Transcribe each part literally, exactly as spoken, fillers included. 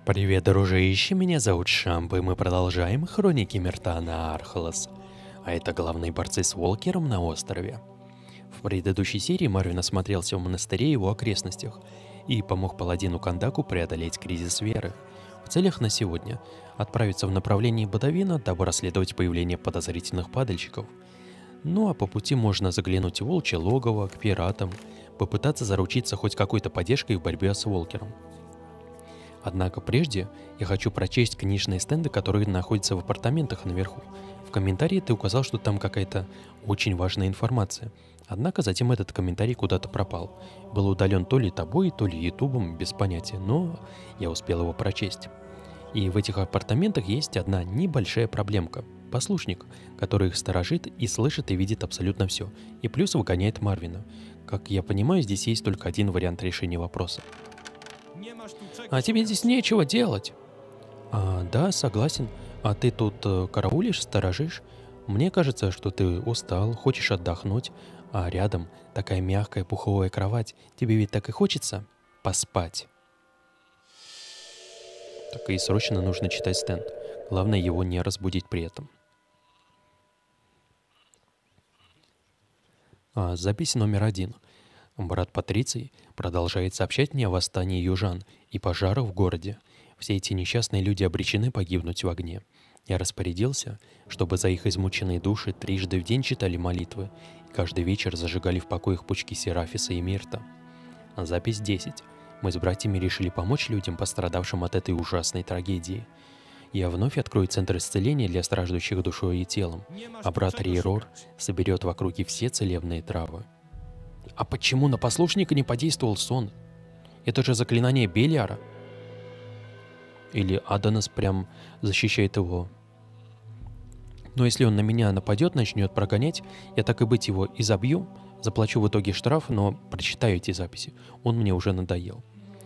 Привет, дружище, меня зовут Шамп, и мы продолжаем хроники Миртана Архалас. А это главные борцы с Волкером на острове. В предыдущей серии Марвин осмотрелся в монастыре и его окрестностях и помог паладину Кандаку преодолеть кризис веры. В целях на сегодня отправиться в направлении Бодовина, дабы расследовать появление подозрительных падальщиков. Ну а по пути можно заглянуть в волчье логово, к пиратам, попытаться заручиться хоть какой-то поддержкой в борьбе с Волкером. Однако прежде я хочу прочесть книжные стенды, которые находятся в апартаментах наверху. В комментарии ты указал, что там какая-то очень важная информация. Однако затем этот комментарий куда-то пропал. Был удален то ли тобой, то ли ютубом, без понятия, но я успел его прочесть. И в этих апартаментах есть одна небольшая проблемка. Послушник, который их сторожит и слышит и видит абсолютно все. И плюс выгоняет Марвина. Как я понимаю, здесь есть только один вариант решения вопроса. А тебе здесь нечего делать. А, да, согласен. А ты тут э, караулишь, сторожишь? Мне кажется, что ты устал, хочешь отдохнуть, а рядом такая мягкая пуховая кровать. Тебе ведь так и хочется поспать. Так и срочно нужно читать стенд. Главное его не разбудить при этом. А, запись номер один. Брат Патриций продолжает сообщать мне о восстании южан и пожарах в городе. Все эти несчастные люди обречены погибнуть в огне. Я распорядился, чтобы за их измученные души трижды в день читали молитвы и каждый вечер зажигали в покоях пучки Серафиса и Мирта. Запись десять. Мы с братьями решили помочь людям, пострадавшим от этой ужасной трагедии. Я вновь открою центр исцеления для страждущих душой и телом, а брат Рейрор соберет в округе все целебные травы. А почему на послушника не подействовал сон? Это же заклинание Белиара. Или Аданас прям защищает его. Но если он на меня нападет, начнет прогонять, я так и быть его изобью, заплачу в итоге штраф, но прочитаю эти записи. Он мне уже надоел.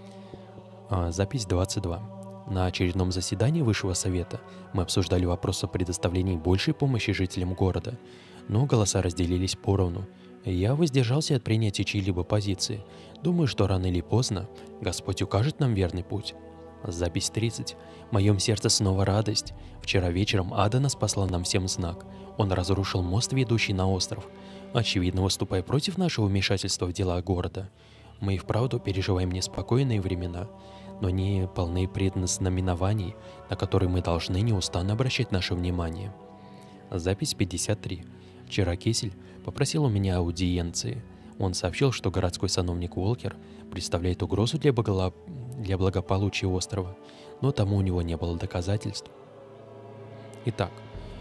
А, запись двадцать два. На очередном заседании Высшего Совета мы обсуждали вопрос о предоставлении большей помощи жителям города, но голоса разделились поровну. Я воздержался от принятия чьей-либо позиции. Думаю, что рано или поздно Господь укажет нам верный путь. Запись тридцать. В моем сердце снова радость. Вчера вечером Адана спасла нам всем знак. Он разрушил мост, ведущий на остров, очевидно выступая против нашего вмешательства в дела города. Мы и вправду переживаем неспокойные времена, но не полны предназнаменований, на которые мы должны неустанно обращать наше внимание. Запись пятьдесят три. Вчера Кесель попросил у меня аудиенции. Он сообщил, что городской сановник Волкер представляет угрозу для, боголо... для благополучия острова, но тому у него не было доказательств. Итак,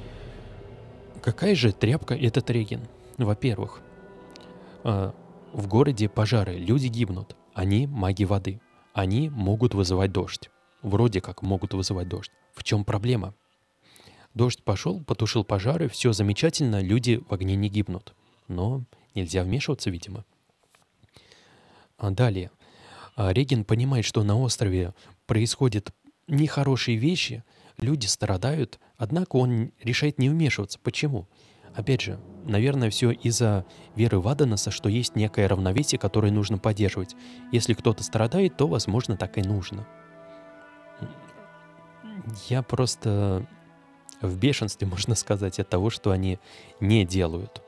какая же тряпка этот Реген? Во-первых, э, в городе пожары, люди гибнут, они маги воды, они могут вызывать дождь. Вроде как могут вызывать дождь. В чем проблема? Дождь пошел, потушил пожары, все замечательно, люди в огне не гибнут. Но нельзя вмешиваться, видимо. А далее. Реген понимает, что на острове происходят нехорошие вещи, люди страдают, однако он решает не вмешиваться. Почему? Опять же, наверное, все из-за веры в Аданаса, что есть некое равновесие, которое нужно поддерживать. Если кто-то страдает, то, возможно, так и нужно. Я просто в бешенстве, можно сказать, от того, что они не делают.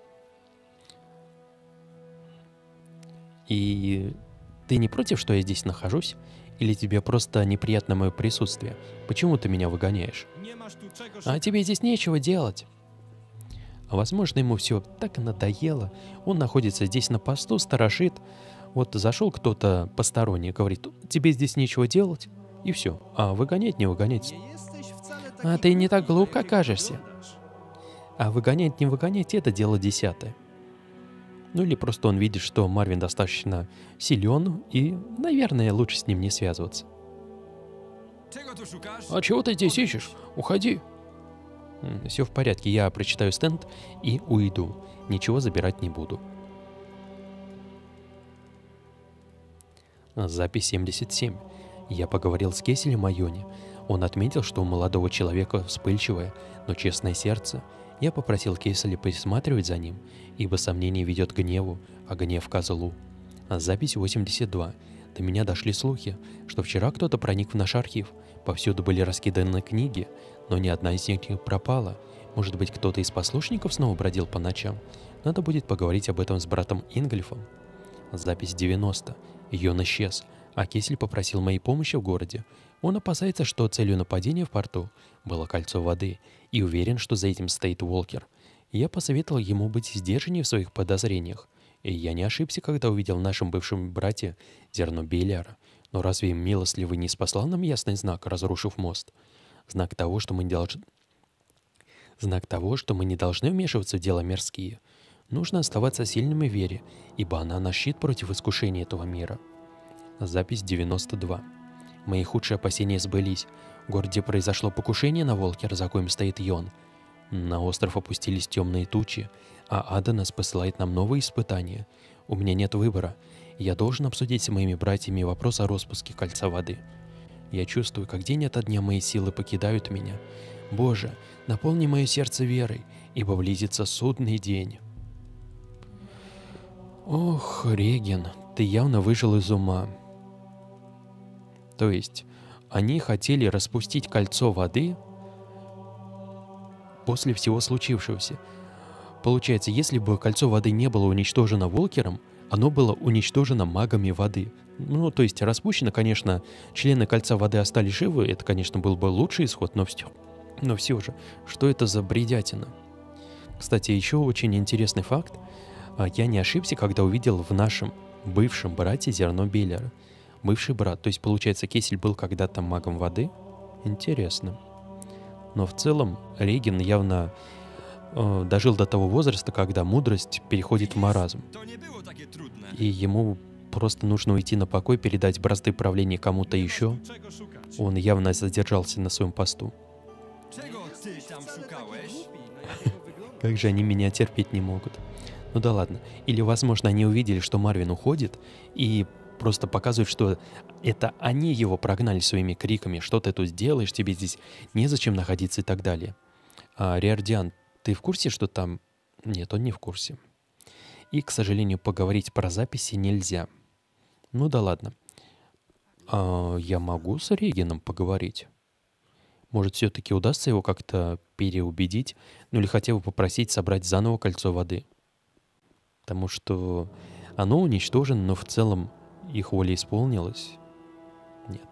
И ты не против, что я здесь нахожусь? Или тебе просто неприятно мое присутствие? Почему ты меня выгоняешь? А тебе здесь нечего делать. А возможно, ему все так и надоело. Он находится здесь на посту, сторожит. Вот зашел кто-то посторонний, говорит, тебе здесь нечего делать, и все. А выгонять, не выгонять. А ты не так глуп, как кажешься. А выгонять, не выгонять — это дело десятое. Ну или просто он видит, что Марвин достаточно силен, и, наверное, лучше с ним не связываться. А чего ты здесь ищешь? Уходи. Все в порядке, я прочитаю стенд и уйду. Ничего забирать не буду. Запись семьдесят семь. Я поговорил с Кеселем о Йоне. Он отметил, что у молодого человека вспыльчивое, но честное сердце. Я попросил Кеселя присматривать за ним, ибо сомнение ведет к гневу, а гнев к злу. Запись восемьдесят два. До меня дошли слухи, что вчера кто-то проник в наш архив. Повсюду были раскиданы книги, но ни одна из них не пропала. Может быть, кто-то из послушников снова бродил по ночам? Надо будет поговорить об этом с братом Ингольфом. Запись девяносто. Йон исчез, а Кесель попросил моей помощи в городе. Он опасается, что целью нападения в порту было кольцо воды, и уверен, что за этим стоит Волкер. Я посоветовал ему быть сдержаннее в своих подозрениях. И я не ошибся, когда увидел в нашем бывшем брате зерно Беляра. Но разве милостливый не спасал нам ясный знак, разрушив мост? Знак того, что мы не должны... Знак того, что мы не должны вмешиваться в дела мирские. Нужно оставаться сильными в вере, ибо она наш щит против искушения этого мира. Запись девяносто два. Мои худшие опасения сбылись. В городе произошло покушение на Волкера, за коим стоит Йон. На остров опустились темные тучи, а Адонас посылает нам новые испытания. У меня нет выбора. Я должен обсудить с моими братьями вопрос о распуске кольца воды. Я чувствую, как день ото дня мои силы покидают меня. Боже, наполни мое сердце верой, ибо близится судный день. Ох, Реген, ты явно выжил из ума. То есть, они хотели распустить кольцо воды после всего случившегося. Получается, если бы кольцо воды не было уничтожено Волкером, оно было уничтожено магами воды. Ну, то есть распущено, конечно, члены кольца воды остались живы, это, конечно, был бы лучший исход, но все, но все же, что это за бредятина? Кстати, еще очень интересный факт. Я не ошибся, когда увидел в нашем бывшем брате зерно Беляра. Бывший брат, то есть, получается, Кесель был когда-то магом воды? Интересно. Но в целом Реген явно э, дожил до того возраста, когда мудрость переходит в маразм. И ему просто нужно уйти на покой, передать бразды правления кому-то еще. Он явно задержался на своем посту. Как же они меня терпеть не могут. Ну да ладно. Или, возможно, они увидели, что Марвин уходит, и просто показывают, что это они его прогнали своими криками. Что ты тут делаешь, тебе здесь незачем находиться и так далее. А, Риордан, ты в курсе, что там... Нет, он не в курсе. И, к сожалению, поговорить про записи нельзя. Ну да ладно. А, я могу с Регеном поговорить? Может, все-таки удастся его как-то переубедить, ну или хотя бы попросить собрать заново кольцо воды. Потому что оно уничтожено, но в целом их воля исполнилась. Нет.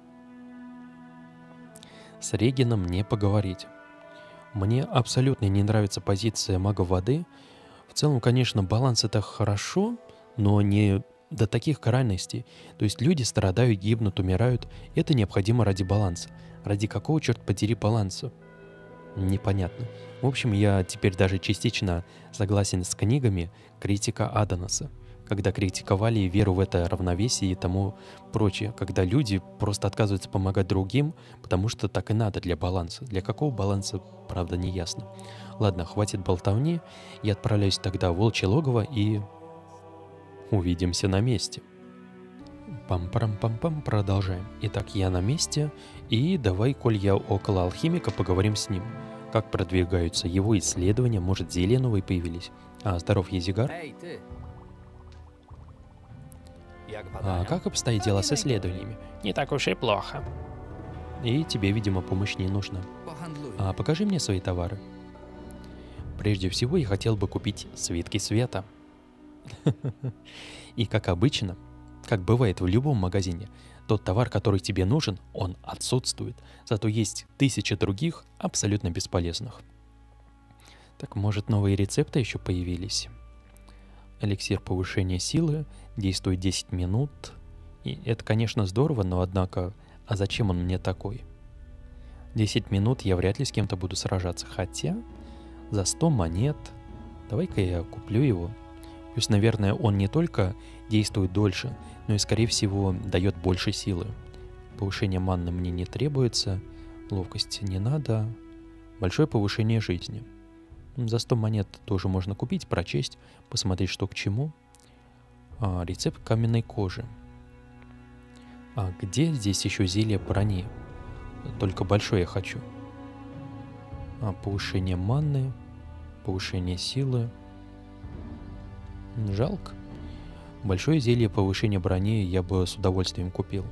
С Регеном не поговорить. Мне абсолютно не нравится позиция мага воды. В целом, конечно, баланс это хорошо, но не до таких крайностей. То есть люди страдают, гибнут, умирают. Это необходимо ради баланса. Ради какого, черт подери, баланса? Непонятно. В общем, я теперь даже частично согласен с книгами критика Адонаса, когда критиковали веру в это равновесие и тому прочее, когда люди просто отказываются помогать другим, потому что так и надо для баланса. Для какого баланса, правда, не ясно. Ладно, хватит болтовни, я отправляюсь тогда в Волчье логово и увидимся на месте. Пам-парам-пам-пам, продолжаем. Итак, я на месте, и давай, коль я около алхимика, поговорим с ним. Как продвигаются его исследования, может, зелья новые появились. А, здоров, Езигар. Эй, ты! А как обстоит дело с исследованиями? Не так уж и плохо. И тебе, видимо, помощь не нужна. А покажи мне свои товары. Прежде всего, я хотел бы купить свитки света. И как обычно, как бывает в любом магазине, тот товар, который тебе нужен, он отсутствует. Зато есть тысячи других, абсолютно бесполезных. Так, может, новые рецепты еще появились? Эликсир повышения силы действует десять минут. И это, конечно, здорово, но однако, а зачем он мне такой? десять минут я вряд ли с кем-то буду сражаться. Хотя за сто монет. Давай-ка я куплю его. Плюс, наверное, он не только действует дольше, но и, скорее всего, дает больше силы. Повышение манны мне не требуется. Ловкости не надо. Большое повышение жизни. За сто монет тоже можно купить, прочесть, посмотреть, что к чему. А, рецепт каменной кожи. А где здесь еще зелье брони? Только большое я хочу. А, повышение манны, повышение силы. Жалко. Большое зелье повышения брони я бы с удовольствием купил.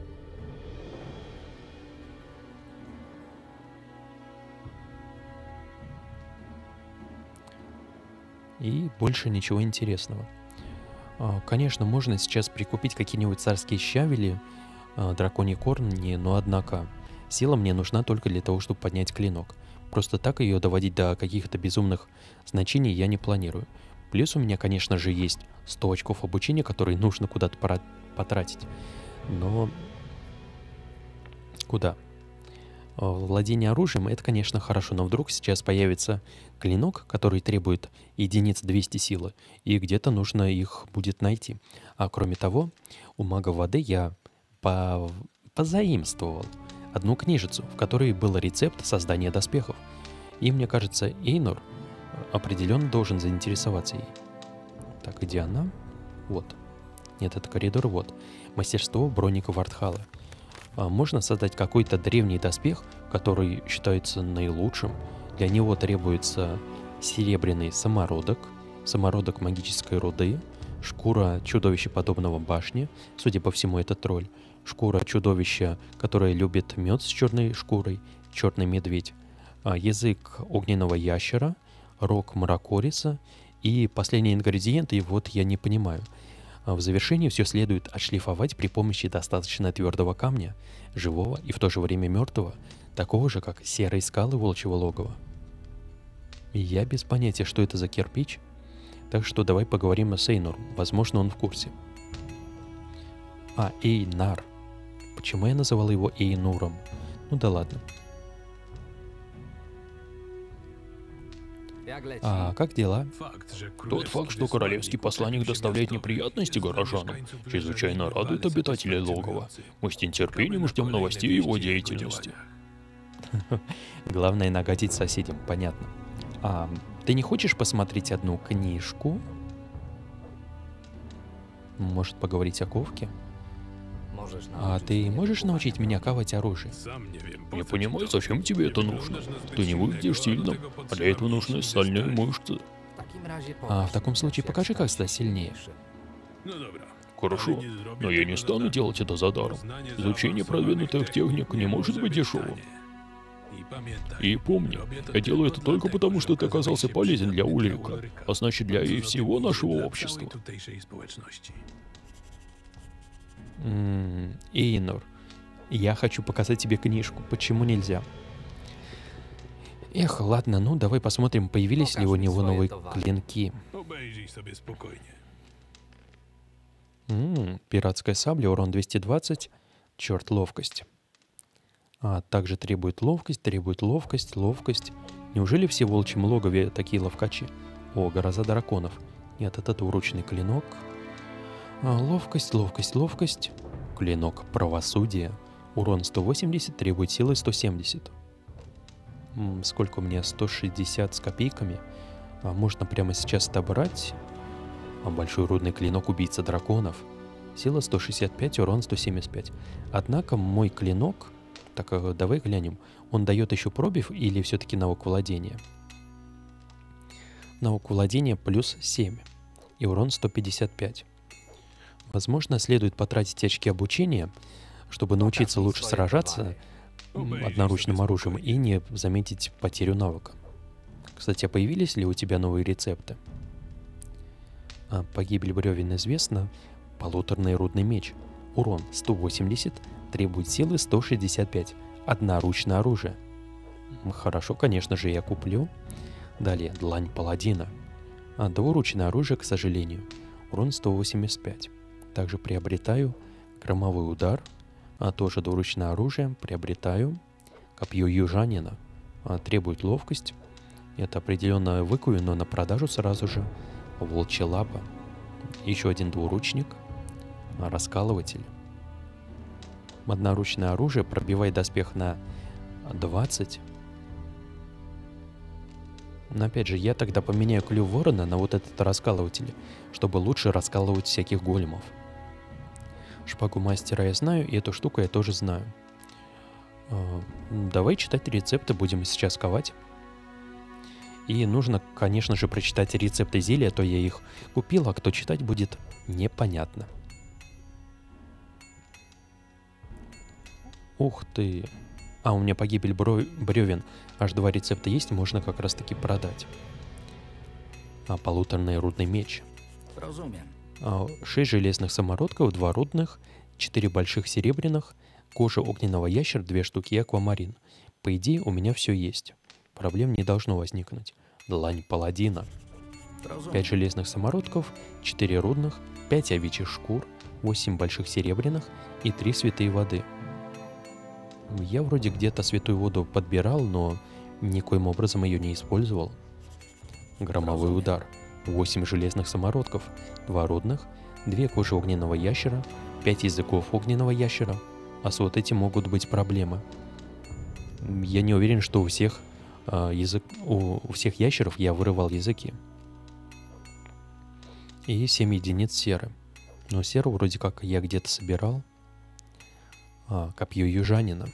И больше ничего интересного. Конечно, можно сейчас прикупить какие-нибудь царские щавели, драконий корни, но однако сила мне нужна только для того, чтобы поднять клинок. Просто так ее доводить до каких-то безумных значений я не планирую. Плюс у меня, конечно же, есть сто очков обучения, которые нужно куда-то потратить. Но куда? Владение оружием — это, конечно, хорошо, но вдруг сейчас появится клинок, который требует единиц двести силы, и где-то нужно их будет найти. А кроме того, у мага воды я по... позаимствовал одну книжицу, в которой был рецепт создания доспехов. И мне кажется, Эйнор определенно должен заинтересоваться ей. Так, где она? Вот. Нет, это коридор, вот. Мастерство Бронника Вартхала. Можно создать какой-то древний доспех, который считается наилучшим. Для него требуется серебряный самородок, самородок магической руды, шкура чудовища подобного башне, судя по всему, это тролль, шкура чудовища, которое любит мед с черной шкурой, черный медведь, язык огненного ящера, рог мракориса и последний ингредиент, и вот я не понимаю. В завершении все следует отшлифовать при помощи достаточно твердого камня, живого и в то же время мертвого, такого же, как серые скалы волчьего логова. И я без понятия, что это за кирпич, так что давай поговорим с Эйнором, возможно, он в курсе. А, Эйнар. Почему я называл его Эйнуром? Ну да ладно. А как дела? Тот факт, что королевский посланник доставляет неприятности горожанам, чрезвычайно радует обитателей логова. Мы с нетерпением ждем новостей его деятельности. Главное нагадить соседям, понятно. А ты не хочешь посмотреть одну книжку? Может, поговорить о ковке? А ты можешь научить меня ковать оружие? Не понимаю, зачем тебе это нужно. Ты не выглядишь сильным, а для этого нужны сильные мышцы. А в таком случае покажи, как стать сильнее. Хорошо, но я не стану делать это за даром. Изучение продвинутых техник не может быть дешевым. И помни, я делаю это только потому, что ты оказался полезен для Ульрика, а значит для и всего нашего общества. М-м, Эйнор, я хочу показать тебе книжку. Почему нельзя? Эх, ладно, ну давай посмотрим, появились ли у него новые клинки. М-м, пиратская сабля, урон двести двадцать. Черт, ловкость. А также требует ловкость, требует ловкость, ловкость. Неужели все в волчьем логове такие ловкачи? О, гроза драконов. Нет, это двуручный клинок. А, ловкость, ловкость, ловкость. Клинок правосудия. Урон сто восемьдесят, требует силы сто семьдесят. М, сколько у меня? сто шестьдесят с копейками. А, можно прямо сейчас отобрать. А, большой рудный клинок убийца драконов. Сила сто шестьдесят пять, урон сто семьдесят пять. Однако мой клинок... Так, давай глянем. Он дает еще пробив или все-таки навык владения? Навык владения плюс семь. И урон сто пятьдесят пять. Возможно, следует потратить очки обучения, чтобы научиться лучше сражаться одноручным оружием и не заметить потерю навыка. Кстати, а появились ли у тебя новые рецепты? А, погибель бревен известно. Полуторный рудный меч. Урон сто восемьдесят, требует силы сто шестьдесят пять. Одноручное оружие. Хорошо, конечно же, я куплю. Далее, длань паладина. А, двуручное оружие, к сожалению. Урон сто восемьдесят пять. Также приобретаю громовой удар. А, тоже двуручное оружие. Приобретаю. Копье южанина. А, требует ловкость. Это определенно выкую, но на продажу сразу же. Волчья лапа. Еще один двуручник. А, раскалыватель. Одноручное оружие, пробивает доспех на двадцать. Но опять же, я тогда поменяю клюв ворона на вот этот раскалыватель, чтобы лучше раскалывать всяких големов. Шпагу мастера я знаю, и эту штуку я тоже знаю. Давай читать рецепты, будем сейчас ковать. И нужно, конечно же, прочитать рецепты зелья, а то я их купил, а кто читать будет, непонятно. Ух ты. А, у меня погибель бревен. Аж два рецепта есть, можно как раз таки продать. А, полуторный рудный меч. А, шесть железных самородков, два рудных, четыре больших серебряных, кожа огненного ящера, две штуки и аквамарин. По идее, у меня все есть. Проблем не должно возникнуть. Длань паладина. пять железных самородков, четыре рудных, пять овечьих шкур, восемь больших серебряных и три святые воды. Я вроде где-то святую воду подбирал, но никоим образом ее не использовал. Громовой удар. восемь железных самородков, два рудных, две кожи огненного ящера, пять языков огненного ящера. А с вот этим могут быть проблемы. Я не уверен, что у всех, э, язык, у, у всех ящеров я вырывал языки. И семь единиц серы. Но серу вроде как я где-то собирал. А, копье южанина.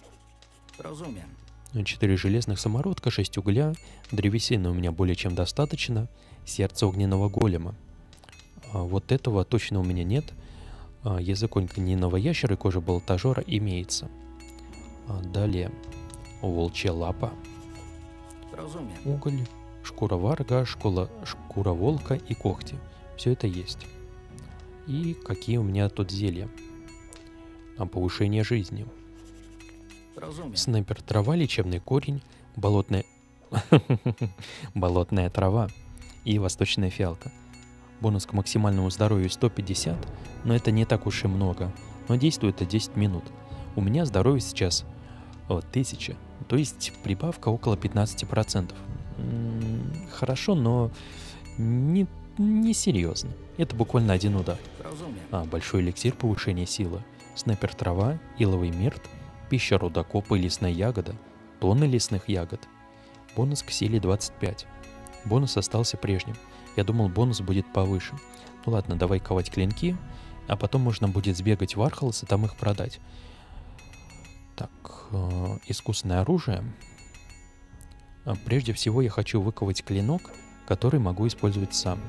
четыре железных самородка, шесть угля, древесины у меня более чем достаточно, сердце огненного голема. А, вот этого точно у меня нет. А, язык огненного ящера и кожа болотожора имеется. А, далее волчья лапа, уголь, шкура варга, шкура, шкура волка и когти. Все это есть. И какие у меня тут зелья? А, повышение жизни. Снайпер трава, лечебный корень, болотная... болотная трава и восточная фиалка. Бонус к максимальному здоровью сто пятьдесят, но это не так уж и много. Но действует это десять минут. У меня здоровье сейчас о, тысяча, то есть прибавка около пятнадцать процентов. М-м, хорошо, но не, не серьезно. Это буквально один удар. А, большой эликсир повышения силы. Снайпер трава, иловый мирт, пища рудокопа и лесная ягода, тонны лесных ягод. Бонус к силе двадцать пять. Бонус остался прежним. Я думал, бонус будет повыше. Ну ладно, давай ковать клинки, а потом можно будет сбегать в Архалас и там их продать. Так, э, искусственное оружие. А прежде всего я хочу выковать клинок, который могу использовать сам.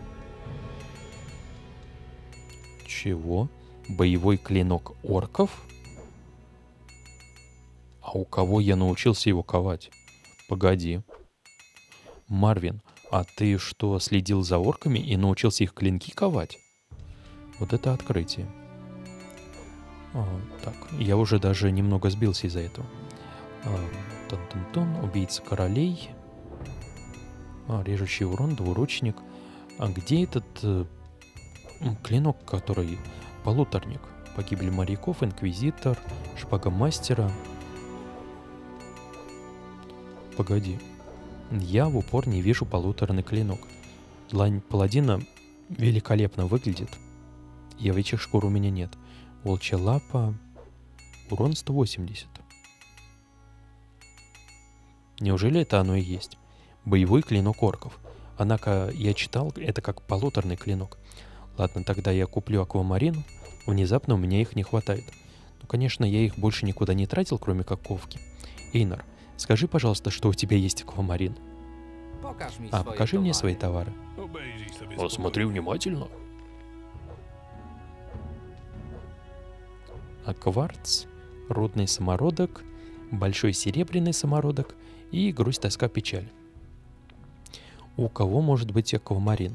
Чего? Боевой клинок орков? А у кого я научился его ковать? Погоди. Марвин, а ты что, следил за орками и научился их клинки ковать? Вот это открытие. А, так, я уже даже немного сбился из-за этого. А, тон-тон-тон, убийца королей. А, режущий урон, двуручник. А где этот э, клинок, который полуторник? Погибель моряков, инквизитор, шпага мастера. Погоди. Я в упор не вижу полуторный клинок. Длань паладина великолепно выглядит. И овечьих шкур у меня нет. Волчья лапа. Урон сто восемьдесят. Неужели это оно и есть? Боевой клинок орков. Однако я читал, это как полуторный клинок. Ладно, тогда я куплю аквамарин. Внезапно у меня их не хватает. Ну, конечно, я их больше никуда не тратил, кроме как ковки. Эйнар, скажи, пожалуйста, что у тебя есть аквамарин. А, покажи мне свои товары. Посмотри внимательно. А кварц, рудный самородок, большой серебряный самородок и грусть, тоска, печаль. У кого может быть аквамарин?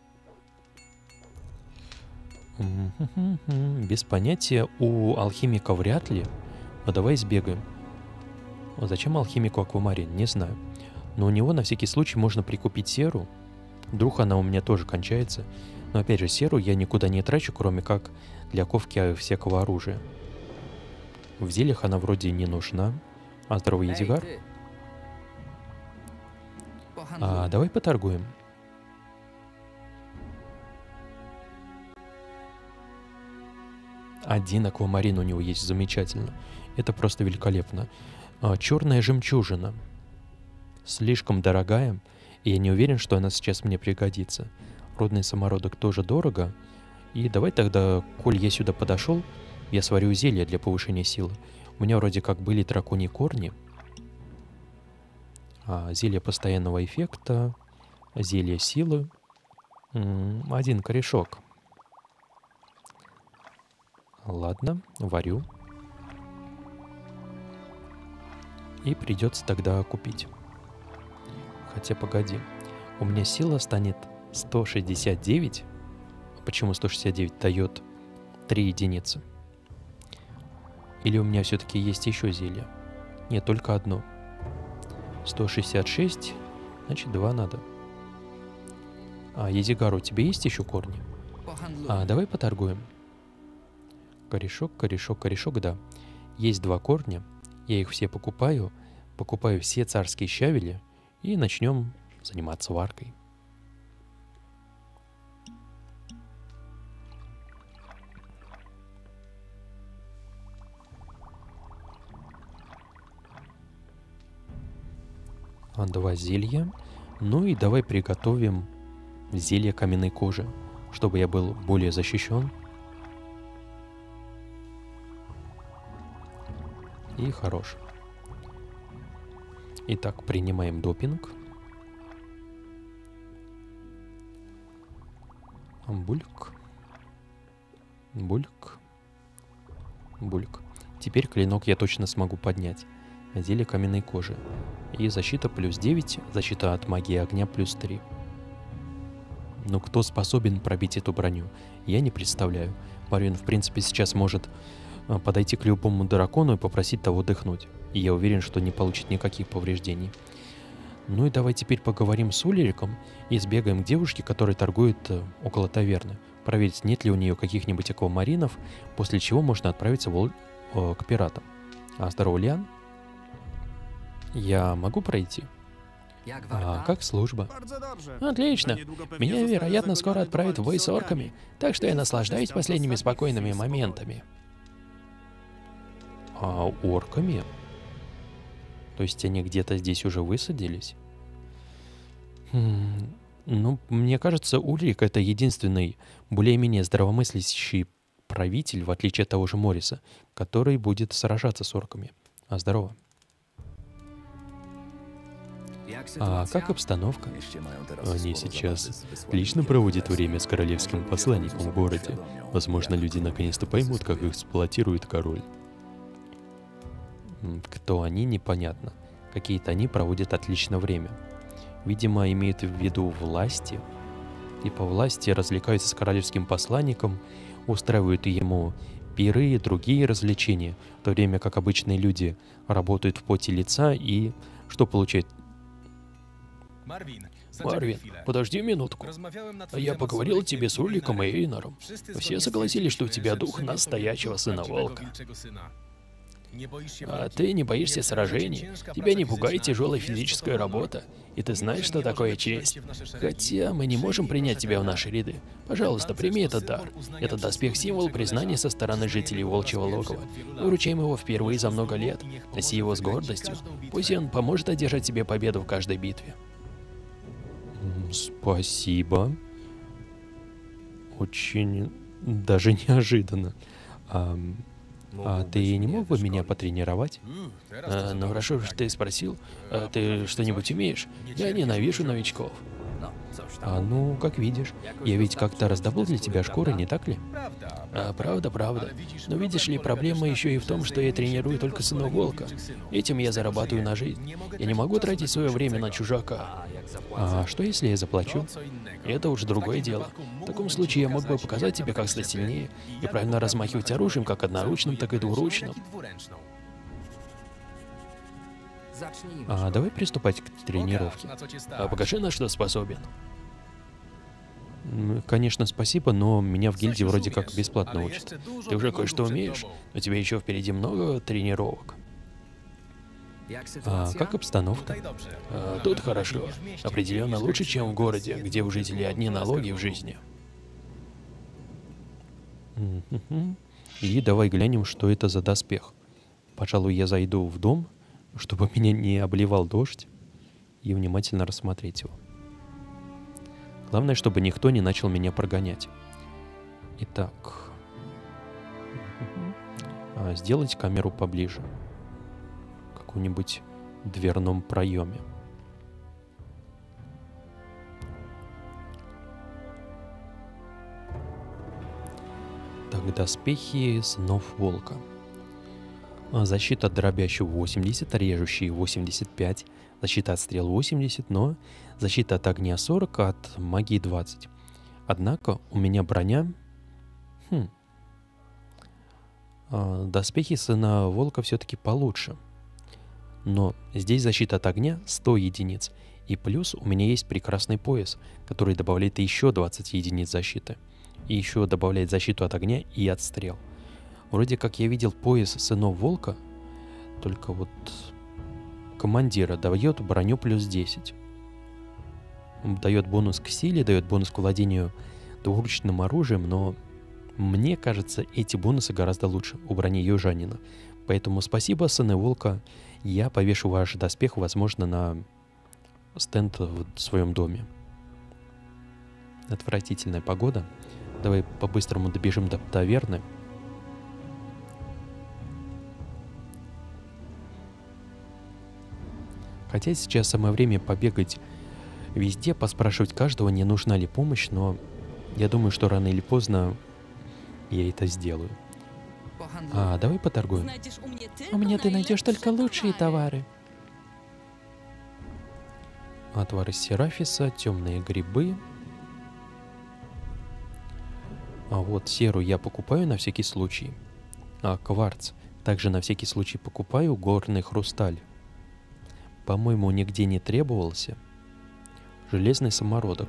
Без понятия, у алхимика вряд ли. Но давай сбегаем. А зачем алхимику аквамарин? Не знаю. Но у него на всякий случай можно прикупить серу. Вдруг она у меня тоже кончается. Но опять же, серу я никуда не трачу, кроме как для ковки всякого оружия. В зельях она вроде не нужна. А здоровый Едигар? А, давай поторгуем. Один аквамарин у него есть, замечательно. Это просто великолепно. А, черная жемчужина. Слишком дорогая, и я не уверен, что она сейчас мне пригодится. Рудный самородок тоже дорого. И давай тогда, коль я сюда подошел, я сварю зелье для повышения силы. У меня вроде как были драконьи корни. А, зелье постоянного эффекта, зелье силы. М, один корешок. Ладно, варю. И придется тогда купить. Хотя, погоди. У меня сила станет сто шестьдесят девять. Почему сто шестьдесят девять дает три единицы? Или у меня все-таки есть еще зелье? Нет, только одно. сто шестьдесят шесть, значит два надо. А, Езигару, у тебя есть еще корни? А, давай поторгуем. Корешок, корешок, корешок, да. Есть два корня. Я их все покупаю. Покупаю все царские щавели. И начнем заниматься варкой. А, два зелья. Ну и давай приготовим зелье каменной кожи, чтобы я был более защищен. И хорош. Итак, принимаем допинг. Бульк. Бульк. Бульк. Теперь клинок я точно смогу поднять. Зелье каменной кожи. И защита плюс девять, защита от магии огня плюс три. Но кто способен пробить эту броню, я не представляю. Марвин, в принципе, сейчас может подойти к любому дракону и попросить того дыхнуть. И я уверен, что не получит никаких повреждений. Ну и давай теперь поговорим с Ульриком и сбегаем к девушке, которая торгует около таверны. Проверить, нет ли у нее каких-нибудь аквамаринов, после чего можно отправиться в Ол... э, к пиратам. А, здорово, Лиан. Я могу пройти? А как служба? Отлично. Меня, вероятно, скоро отправят в бой с орками, так что я наслаждаюсь последними спокойными моментами. А орками? То есть они где-то здесь уже высадились? Хм, ну, мне кажется, Ульрик — это единственный более-менее здравомыслящий правитель, в отличие от того же Мориса, который будет сражаться с орками. А, здорово. А как обстановка? Они сейчас лично проводят время с королевским посланником в городе. Возможно, люди наконец-то поймут, как их эксплуатирует король. Кто они, непонятно. Какие-то они проводят отлично время. Видимо, имеют в виду власти. И по власти развлекаются с королевским посланником, устраивают ему пиры и другие развлечения, в то время как обычные люди работают в поте лица и что получают? Марвин, Марвин, подожди минутку. Я поговорил тебе с Ульриком и Эйнаром. Все согласились, что у тебя дух настоящего сына волка. А ты не боишься сражений, тебя не пугает тяжелая физическая работа, и ты знаешь, что такое честь. Хотя мы не можем принять тебя в наши ряды. Пожалуйста, прими этот дар. Этот доспех — символ признания со стороны жителей Волчьего Логова. Мы вручаем его впервые за много лет. Носи его с гордостью. Пусть он поможет одержать тебе победу в каждой битве. Спасибо. Очень даже неожиданно. А, а ты не мог бы меня потренировать? А, ну хорошо, что ты спросил. А ты что-нибудь умеешь? Я ненавижу новичков. А ну, как видишь, я ведь как-то раздобыл для тебя шкуры, не так ли? А, правда, правда. Но видишь ли, проблема еще и в том, что я тренирую только сынов волка. Этим я зарабатываю на жизнь. Я не могу тратить свое время на чужака. А что если я заплачу? Это уж другое дело. В таком случае я мог бы показать тебе, как стать сильнее, и правильно размахивать оружием, как одноручным, так и двуручным. А давай приступать к тренировке. А покажи, на что способен. Конечно, спасибо, но меня в гильдии вроде как бесплатно учат. Ты уже кое-что умеешь, но тебе еще впереди много тренировок. А как обстановка? А, тут хорошо. Определенно лучше, чем в городе, где у жителей одни налоги в жизни. И давай глянем, что это за доспех. Пожалуй, я зайду в дом, чтобы меня не обливал дождь, и внимательно рассмотреть его. Главное, чтобы никто не начал меня прогонять. Итак. А, сделать камеру поближе. В каком-нибудь дверном проеме. Итак, доспехи сынов волка. Защита от дробящего восемьдесят, режущий восемьдесят пять, защита от стрел восемьдесят, но защита от огня сорок, от магии двадцать. Однако у меня броня... Хм. Доспехи сына волка все-таки получше. Но здесь защита от огня сто единиц. И плюс у меня есть прекрасный пояс, который добавляет еще двадцать единиц защиты. И еще добавляет защиту от огня и от стрел. Вроде как я видел пояс сынов волка, только вот командира дает броню плюс десять. Дает бонус к силе, дает бонус к владению двуручным оружием, но мне кажется, эти бонусы гораздо лучше у брони южанина. Поэтому спасибо, сыны волка. Я повешу ваш доспех, возможно, на стенд в своем доме. Отвратительная погода. Давай по-быстрому добежим до таверны. Хотя сейчас самое время побегать везде, поспрашивать каждого, не нужна ли помощь, но я думаю, что рано или поздно я это сделаю. А, давай поторгуем. У меня ты найдешь только лучшие товары. Отвар из серафиса, темные грибы. А вот серу я покупаю на всякий случай. А кварц также на всякий случай покупаю. Горный хрусталь, по-моему, нигде не требовался. Железный самородок.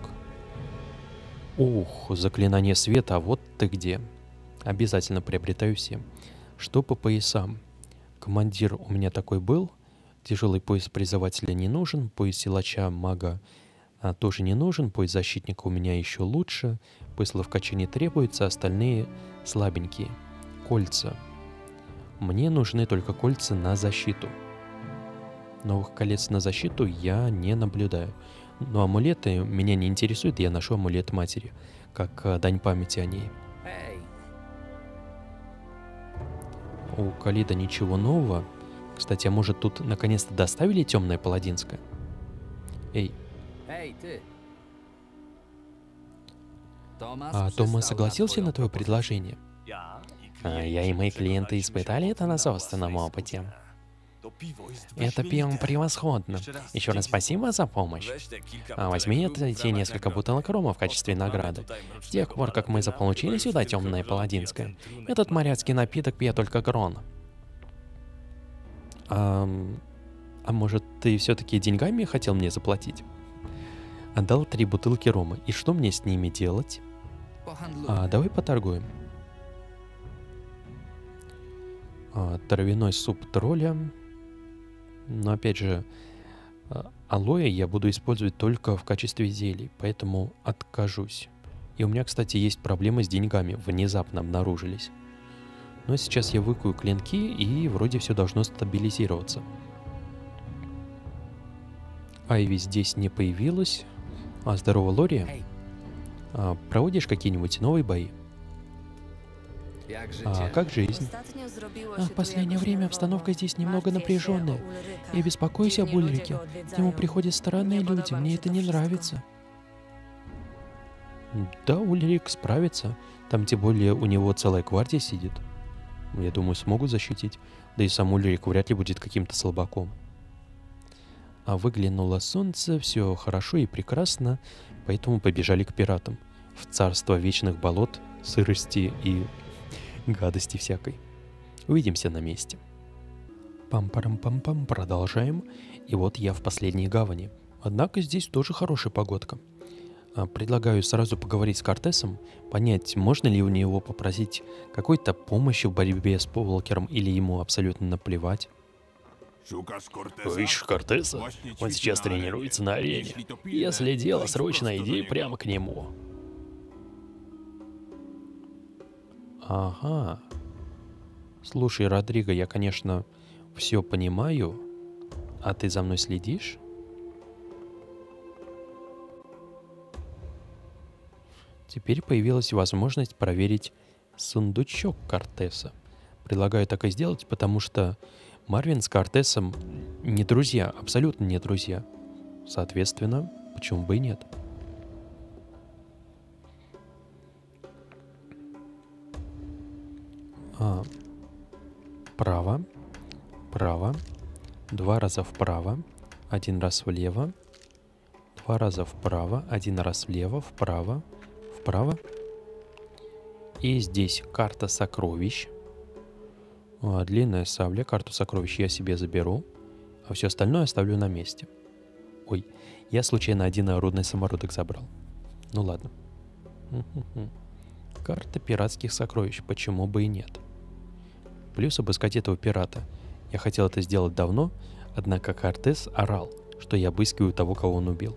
Ух, заклинание света, а вот ты где. Обязательно приобретаю все. Что по поясам? Командир у меня такой был. Тяжелый пояс призывателя не нужен. Пояс силача мага а, тоже не нужен. Пояс защитника у меня еще лучше. Пояс ловкача не требуется, остальные слабенькие. Кольца. Мне нужны только кольца на защиту. Новых колец на защиту я не наблюдаю. Но амулеты меня не интересуют, я ношу амулет матери, как а, дань памяти о ней. У Калида ничего нового. Кстати, а может тут наконец-то доставили темное паладинское? Эй. Эй, ты. А Томас согласился на твое предложение? А я и мои клиенты испытали это на собственном опыте. Это пиво превосходно. Еще раз спасибо за помощь. А возьми эти несколько бутылок рома в качестве награды. С тех пор, как мы заполучили сюда темное паладинское, этот моряцкий напиток пьет только Грон. А, а может, ты все-таки деньгами хотел мне заплатить? Отдал три бутылки рома. И что мне с ними делать? А, давай поторгуем. А, травяной суп тролля. Но опять же, алоэ я буду использовать только в качестве зелий, поэтому откажусь. И у меня, кстати, есть проблемы с деньгами, внезапно обнаружились. Но сейчас я выкую клинки, и вроде все должно стабилизироваться. Айви здесь не появилась. А, здорово, Лори. А, проводишь какие-нибудь новые бои? А как жизнь? А в последнее время обстановка здесь немного напряженная. Я беспокоюсь об Ульрике. К нему приходят странные люди, мне это не нравится. Да, Ульрик справится. Там тем более у него целая гвардия сидит. Я думаю, смогут защитить. Да и сам Ульрик вряд ли будет каким-то слабаком. А выглянуло солнце, все хорошо и прекрасно, поэтому побежали к пиратам. В царство вечных болот, сырости и гадости всякой. Увидимся на месте. Пам-парам-пам-пам, продолжаем. И вот я в последней гавани. Однако здесь тоже хорошая погодка. Предлагаю сразу поговорить с Кортесом, понять, можно ли у него попросить какой-то помощи в борьбе с Поволкером, или ему абсолютно наплевать. Ищешь Кортеса? Он сейчас тренируется на арене. Если дело срочно, иди прямо к нему. Ага. Слушай, Родриго, я, конечно, все понимаю, а ты за мной следишь? Теперь появилась возможность проверить сундучок Кортеса. Предлагаю так и сделать, потому что Марвин с Кортесом не друзья, абсолютно не друзья. Соответственно, почему бы и нет? А, право, право, два раза вправо, один раз влево, два раза вправо, один раз влево, вправо, вправо. И здесь карта сокровищ. А, длинная сабля, карту сокровищ я себе заберу, а все остальное оставлю на месте. Ой, я случайно один народный самородок забрал. Ну ладно. Карта пиратских сокровищ, почему бы и нет. Плюс обыскать этого пирата. Я хотел это сделать давно, однако Кортес орал, что я обыскиваю того, кого он убил.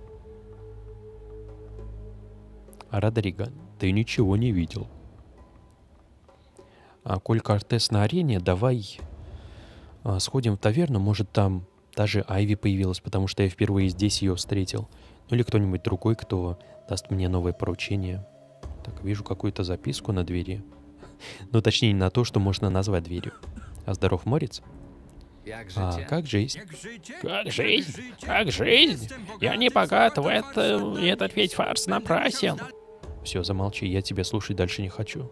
А Родриго, ты ничего не видел. А коль Кортес на арене, давай а, сходим в таверну, может там даже Айви появилась, потому что я впервые здесь ее встретил. Ну или кто-нибудь другой, кто даст мне новое поручение. Так, вижу какую-то записку на двери. Ну, точнее, на то, что можно назвать дверью. А здоров, Морец? А как жизнь? Как жизнь? Как жизнь? Я не богат, в это, этот ведь фарс напрасен. Все, замолчи, я тебя слушать дальше не хочу.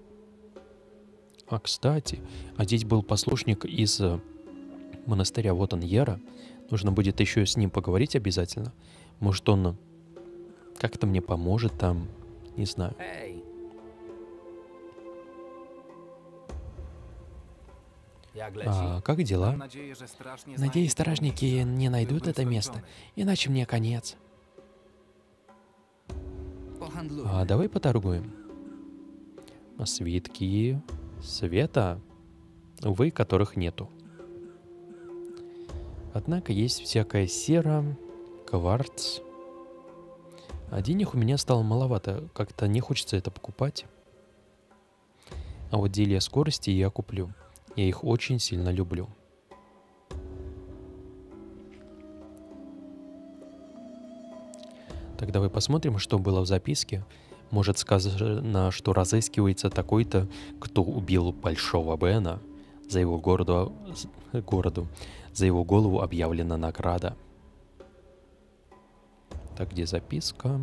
А, кстати, а здесь был послушник из э, монастыря, вот он, Яра. Нужно будет еще с ним поговорить обязательно. Может, он как-то мне поможет там, не знаю. А как дела? Надеюсь, стражники не найдут это место, иначе мне конец. А давай поторгуем. Свитки света, увы, которых нету. Однако есть всякая сера, кварц. А денег у меня стало маловато, как-то не хочется это покупать. А вот зелья скорости я куплю. Я их очень сильно люблю. Так, давай посмотрим, что было в записке. Может, сказано, что разыскивается такой-то, кто убил Большого Бена. За его городу, городу, за его голову объявлена награда. Так, где записка?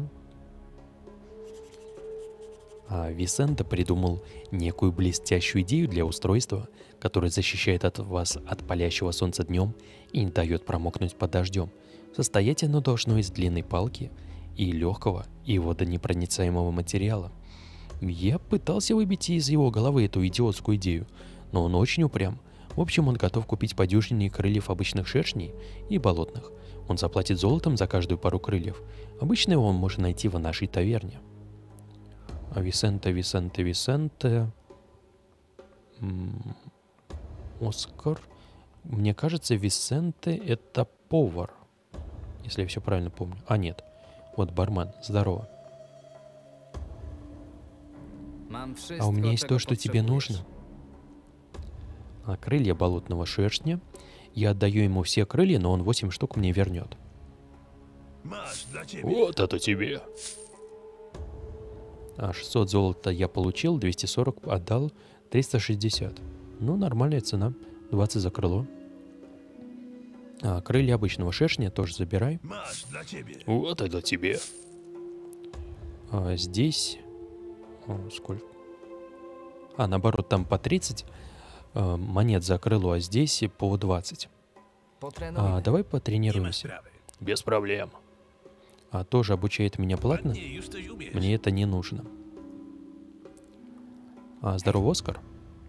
А Висенте придумал некую блестящую идею для устройства, которое защищает от вас от палящего солнца днем и не дает промокнуть под дождем. Состоять оно должно из длинной палки и легкого и водонепроницаемого материала. Я пытался выбить из его головы эту идиотскую идею, но он очень упрям. В общем, он готов купить по дюжине крыльев обычных шершней и болотных. Он заплатит золотом за каждую пару крыльев. Обычно его можно найти в нашей таверне. А Висенте, Висенте, Висенте... М-м- Оскар... Мне кажется, Висенте — это повар. Если я все правильно помню. А, нет. Вот бармен. Здорово. А у меня есть то, что тебе нужно. А, крылья болотного шершня. Я отдаю ему все крылья, но он восемь штук мне вернет. Вот это тебе. А, шестьсот золота я получил, двести сорок отдал, триста шестьдесят. Ну, нормальная цена. двадцать за крыло. А, крылья обычного шершня тоже забирай. Вот это тебе. А, здесь... О, сколько? А, наоборот, там по тридцать а, монет за крыло, а здесь по двадцать. А, давай потренируемся. Без проблем. А, тоже обучает меня платно? Мне это не нужно. А, здорово, Оскар.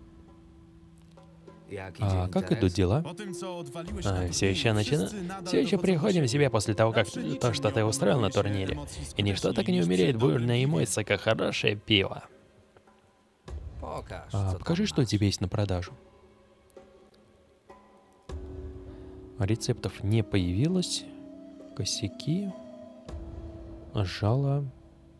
А как идут дела? А, все еще начина... Все еще приходим в себя после того, как то, что ты устроил на турнире. И ничто так не умеряет бурные эмоции, как хорошее пиво. А, покажи, что у тебя есть на продажу. Рецептов не появилось. Косяки. Жало.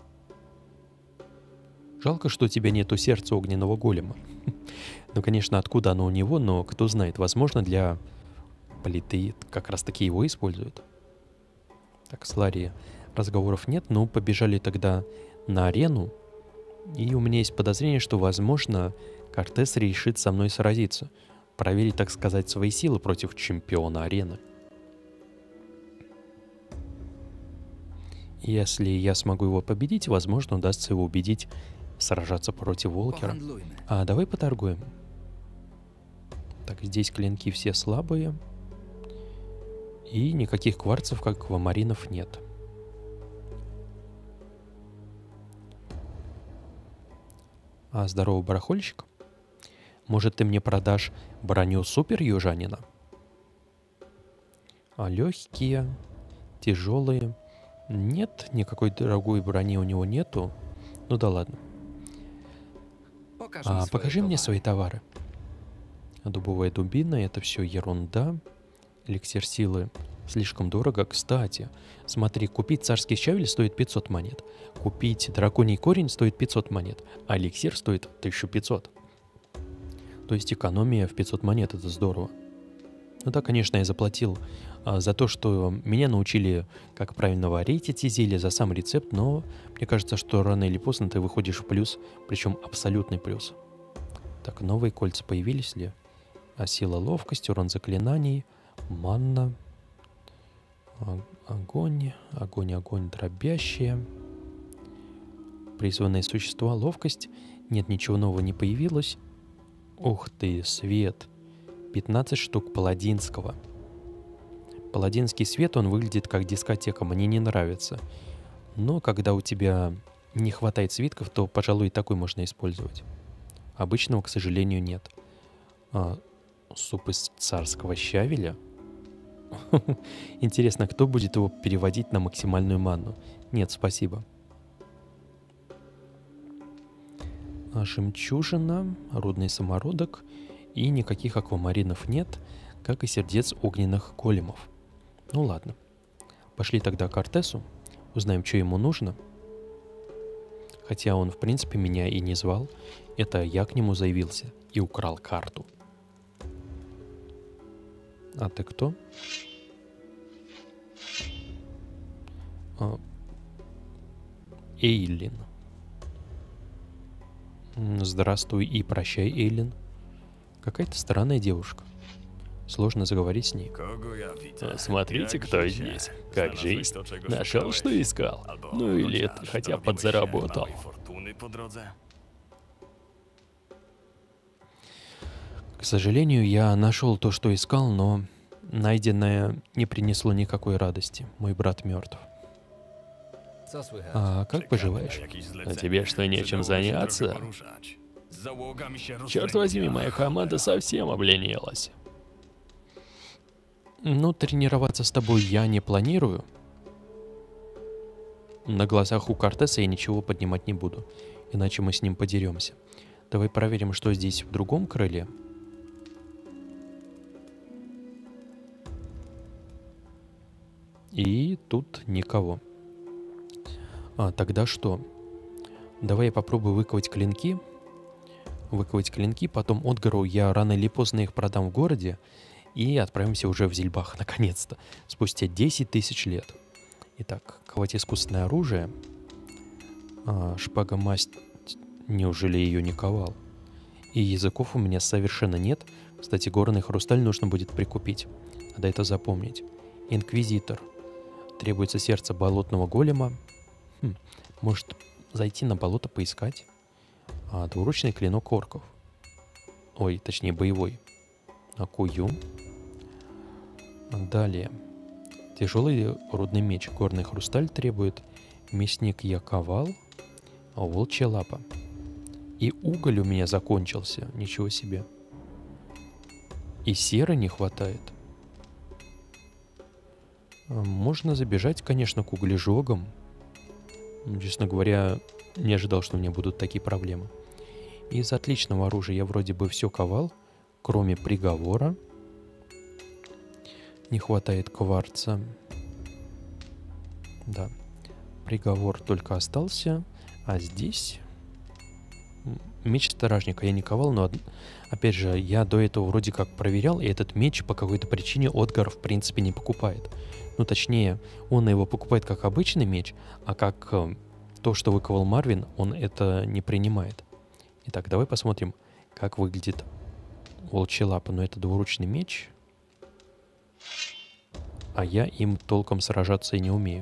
Жалко, что у тебя нету сердца огненного голема. Ну, конечно, откуда оно у него, но кто знает, возможно, для плиты как раз таки его используют. Так, с Ларри разговоров нет, но побежали тогда на арену. И у меня есть подозрение, что, возможно, Кортес решит со мной сразиться. Проверить, так сказать, свои силы против чемпиона арены. Если я смогу его победить, возможно, удастся его убедить сражаться против Волкера. А давай поторгуем. Так, здесь клинки все слабые. И никаких кварцев, как аквамаринов, нет. А, здорово, барахольщик. Может, ты мне продашь броню супер южанина? А легкие, тяжелые. Нет, никакой дорогой брони у него нету. Ну да ладно. А, покажи мне свои товары. Дубовая дубина, это все ерунда. Эликсир силы слишком дорого. Кстати, смотри, купить царский щавель стоит пятьсот монет. Купить драконий корень стоит пятьсот монет. А эликсир стоит тысяча пятьсот. То есть экономия в пятьсот монет, это здорово. Ну да, конечно, я заплатил а, за то, что меня научили, как правильно варить эти зелья, за сам рецепт, но мне кажется, что рано или поздно ты выходишь в плюс, причем абсолютный плюс. Так, новые кольца появились ли? А сила, ловкость, урон заклинаний, манна, огонь, огонь, огонь, дробящие, призванные существа, ловкость. Нет, ничего нового не появилось. Ух ты, свет. пятнадцать штук паладинского. Паладинский свет, он выглядит как дискотека, мне не нравится. Но когда у тебя не хватает свитков, то, пожалуй, и такой можно использовать. Обычного, к сожалению, нет. А, суп из царского щавеля. Интересно, кто будет его переводить на максимальную манну? Нет, спасибо. А, жемчужина, рудный самородок. И никаких аквамаринов нет, как и сердец огненных големов. Ну ладно. Пошли тогда к Артесу. Узнаем, что ему нужно. Хотя он, в принципе, меня и не звал. Это я к нему заявился и украл карту. А ты кто? А, Эйлин. Здравствуй и прощай, Эйлин. Какая-то странная девушка. Сложно заговорить с ней. Смотрите, кто здесь. Как жизнь. Нашел, что искал? Ну или ты хотя бы подзаработал. К сожалению, я нашел то, что искал, но найденное не принесло никакой радости. Мой брат мертв. А как поживаешь? А тебе что, нечем заняться? Черт возьми, моя команда совсем обленилась. Ну, тренироваться с тобой я не планирую. На глазах у Кортеса я ничего поднимать не буду, иначе мы с ним подеремся. Давай проверим, что здесь в другом крыле. И тут никого. А, тогда что? Давай я попробую выковать клинки. Выковать клинки, потом Отгару я рано или поздно их продам в городе. И отправимся уже в Зильбах, наконец-то. Спустя десять тысяч лет. Итак, ковать искусственное оружие. А, шпага-масть. Неужели ее не ковал? И языков у меня совершенно нет. Кстати, горный хрусталь нужно будет прикупить. Надо это запомнить. Инквизитор. Требуется сердце болотного голема. Хм, может, зайти на болото поискать? А, двуручный клинок орков. Ой, точнее, боевой. Акую. Далее. Тяжелый рудный меч. Горный хрусталь требует. Мясник я ковал. А волчья лапа. И уголь у меня закончился. Ничего себе. И серы не хватает. Можно забежать, конечно, к углежогам. Честно говоря, не ожидал, что у меня будут такие проблемы. Из отличного оружия я вроде бы все ковал, кроме приговора. Не хватает кварца. Да. Приговор только остался. А здесь... Меч стражника я не ковал, но, опять же, я до этого вроде как проверял, и этот меч по какой-то причине Отгар, в принципе, не покупает. Ну, точнее, он его покупает как обычный меч, а как э, то, что выковал Марвин, он это не принимает. Итак, давай посмотрим, как выглядит волчья лапа. Но это двуручный меч, а я им толком сражаться и не умею.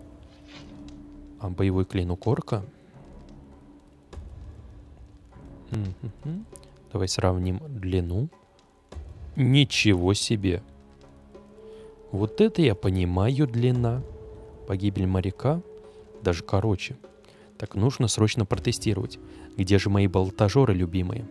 А боевой клинок орка. Давай сравним длину. Ничего себе. Вот это я понимаю длина. Погибель моряка даже короче. Так, нужно срочно протестировать. Где же мои болтажеры любимые?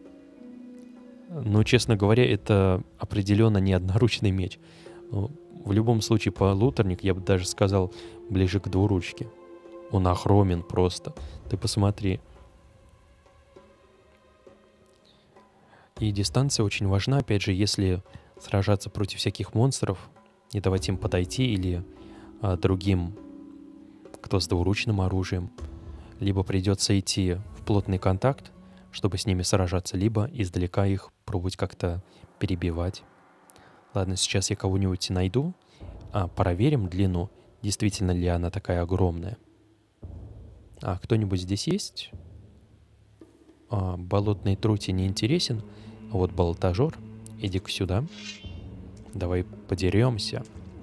Ну, честно говоря, это определенно не одноручный меч. В любом случае, полуторник, я бы даже сказал, ближе к двуручке. Он огромен просто. Ты посмотри. И дистанция очень важна, опять же, если сражаться против всяких монстров, не давать им подойти, или а, другим, кто с двуручным оружием. Либо придется идти в плотный контакт, чтобы с ними сражаться, либо издалека их пробовать как-то перебивать. Ладно, сейчас я кого-нибудь найду, а проверим длину, действительно ли она такая огромная. А кто-нибудь здесь есть? А, болотный трути не интересен, а вот болтажер, иди-ка сюда. Давай подеремся.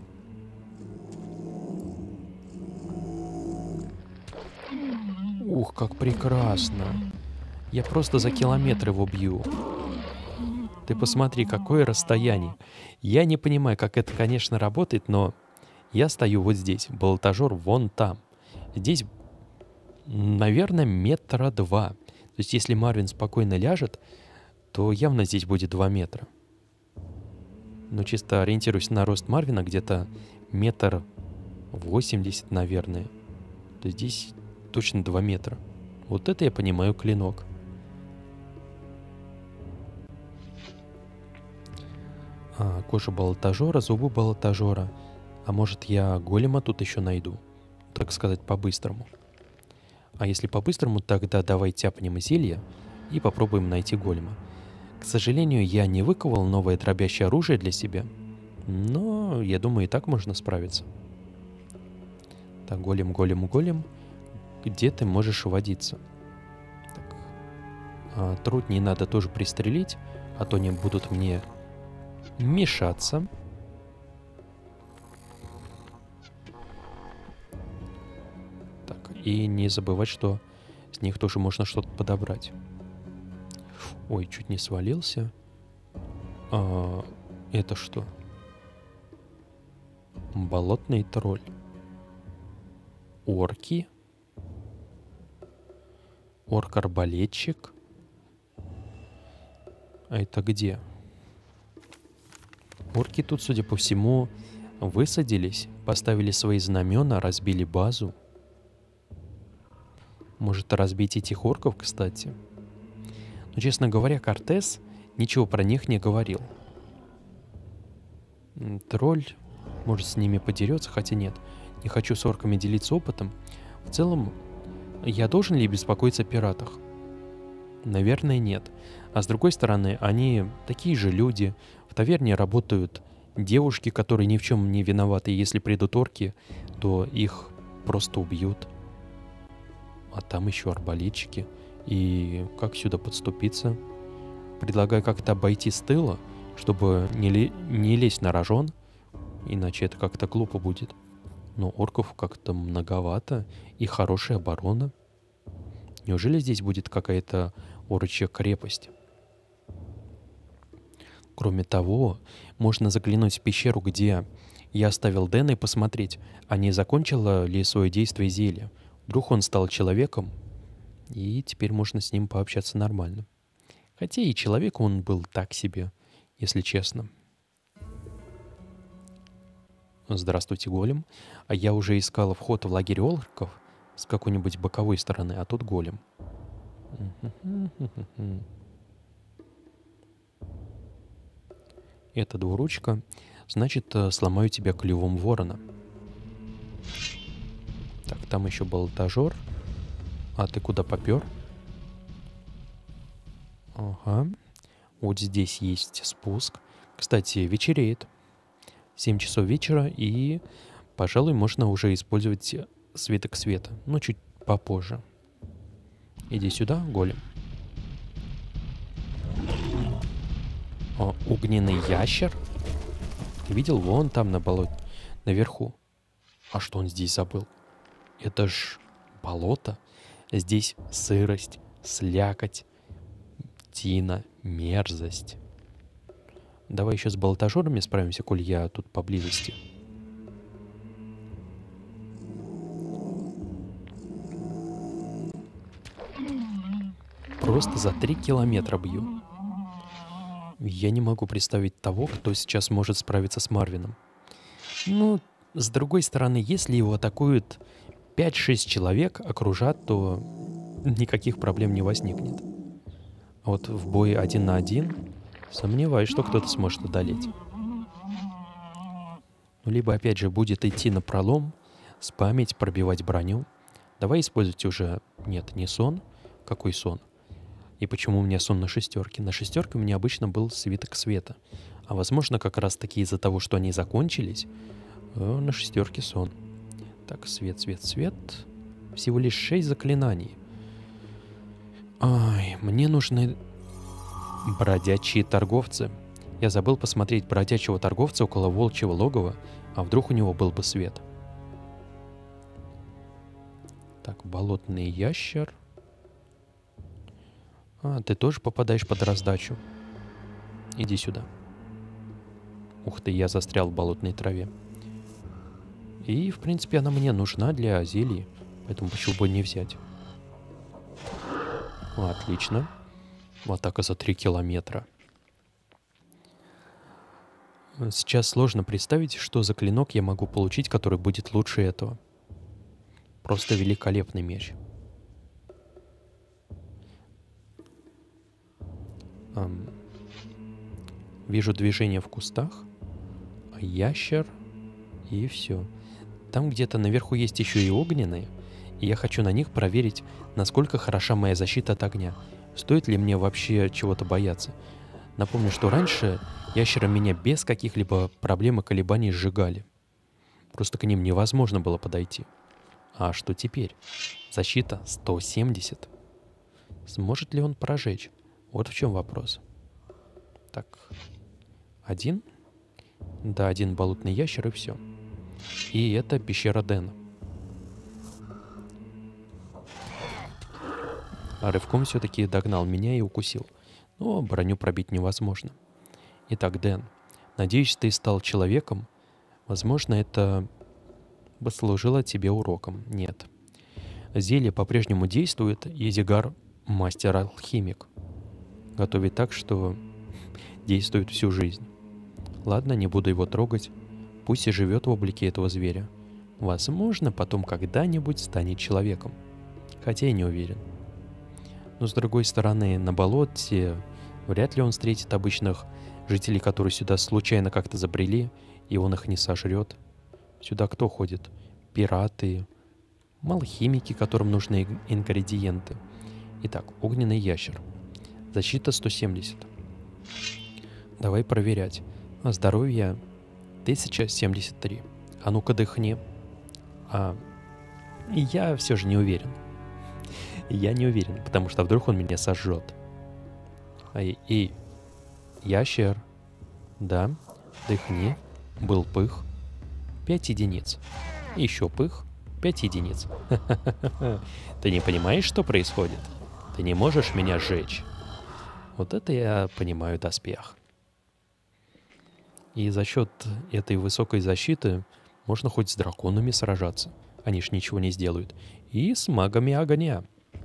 Ух, как прекрасно. Я просто за километр его бью. Ты посмотри, какое расстояние. Я не понимаю, как это, конечно, работает, но я стою вот здесь, болтажер вон там. Здесь, наверное, метра два. То есть, если Марвин спокойно ляжет, то явно здесь будет два метра. Но чисто ориентируюсь на рост Марвина, где-то метр восемьдесят, наверное. То есть здесь точно два метра. Вот это я понимаю клинок. А, кожа болтажера, зубы болтажера. А может, я голема тут еще найду? Так сказать, по-быстрому. А если по-быстрому, тогда давай тяпнем зелье и попробуем найти голема. К сожалению, я не выковал новое дробящее оружие для себя, но я думаю, и так можно справиться. Так, голем, голем, голем. Где ты можешь водиться? Так. А, трудней надо тоже пристрелить, а то они будут мне мешаться. Так, и не забывать, что с них тоже можно что-то подобрать. Ой, чуть не свалился. А, это что? Болотный тролль. Орки. Орк-арбалетчик. А это где? Орки тут, судя по всему, высадились, поставили свои знамена, разбили базу. Может, разбить этих орков, кстати? Но, честно говоря, Кортес ничего про них не говорил. Тролль, может, с ними подерется, хотя нет. Не хочу с орками делиться опытом. В целом, я должен ли беспокоиться о пиратах? Наверное, нет. А с другой стороны, они такие же люди. В таверне работают девушки, которые ни в чем не виноваты. И если придут орки, то их просто убьют. А там еще арбалетчики. И как сюда подступиться? Предлагаю как-то обойти с тыла, чтобы не, ле- не лезть на рожон, иначе это как-то глупо будет. Но орков как-то многовато, и хорошая оборона. Неужели здесь будет какая-то орочья крепость? Кроме того, можно заглянуть в пещеру, где я оставил Дэна, и посмотреть, а не закончило ли свое действие зелье. Вдруг он стал человеком, и теперь можно с ним пообщаться нормально. Хотя и человек он был так себе, если честно. Здравствуйте, голем. А я уже искал вход в лагерь орков с какой-нибудь боковой стороны, а тут голем. Это двуручка. Значит, сломаю тебя клювом ворона. Так, там еще болтажер. А ты куда попер? Ага. Вот здесь есть спуск. Кстати, вечереет. семь часов вечера, и, пожалуй, можно уже использовать свиток света. Но чуть попозже. Иди сюда, голем. О, огненный ящер. Ты видел? Вон там на болоте. Наверху. А что он здесь забыл? Это ж болото. Здесь сырость, слякоть. паутина, мерзость. Давай еще с болотожорами справимся, коль я тут поблизости. Просто за три километра бью. Я не могу представить того, кто сейчас может справиться с Марвином. Ну, с другой стороны, если его атакуют пять-шесть человек, окружат, то никаких проблем не возникнет. А вот в бое один на один сомневаюсь, что кто-то сможет одолеть. Ну, либо, опять же, будет идти на пролом, спамить, пробивать броню. Давай использовать уже... Нет, не сон. Какой сон? И почему у меня сон на шестерке? На шестерке у меня обычно был свиток света. А возможно, как раз таки из-за того, что они закончились, на шестерке сон. Так, свет, свет, свет. Всего лишь шесть заклинаний. Ай, мне нужны бродячие торговцы. Я забыл посмотреть бродячего торговца около волчьего логова, а вдруг у него был бы свет. Так, болотный ящер. А, ты тоже попадаешь под раздачу. Иди сюда. Ух ты, я застрял в болотной траве. И, в принципе, она мне нужна для зелий, поэтому почему бы не взять? Отлично. Атака за три километра. Сейчас сложно представить, что за клинок я могу получить, который будет лучше этого. Просто великолепный меч. Эм, вижу движение в кустах, ящер и все. Там где-то наверху есть еще и огненные, и я хочу на них проверить, насколько хороша моя защита от огня. Стоит ли мне вообще чего-то бояться? Напомню, что раньше ящеры меня без каких-либо проблем и колебаний сжигали. Просто к ним невозможно было подойти. А что теперь? Защита сто семьдесят. Сможет ли он прожечь? Вот в чем вопрос. Так, один? Да, один болотный ящер и все. И это пещера Дэна. А рывком все-таки догнал меня и укусил. Но броню пробить невозможно. Итак, Дэн, надеюсь, ты стал человеком. Возможно, это послужило тебе уроком. Нет. Зелье по-прежнему действует, и Зигар — мастер-алхимик. Готовит так, что действует всю жизнь. Ладно, не буду его трогать. Пусть и живет в облике этого зверя. Возможно, потом когда-нибудь станет человеком. Хотя я не уверен. Но с другой стороны, на болоте вряд ли он встретит обычных жителей, которые сюда случайно как-то забрели, и он их не сожрет. Сюда кто ходит? Пираты, алхимики, которым нужны ингредиенты. Итак, огненный ящер. Защита сто семьдесят. Давай проверять. Здоровье тысяча семьдесят три. А ну-ка дыхни. А, я все же не уверен. Я не уверен, потому что вдруг он меня сожжет. И, и ящер. Да, дыхни. Был пых. пять единиц. Еще пых. пять единиц. Ты не понимаешь, что происходит? Ты не можешь меня сжечь. Вот это я понимаю доспех. И за счет этой высокой защиты можно хоть с драконами сражаться. Они ж ничего не сделают. И с магами огня.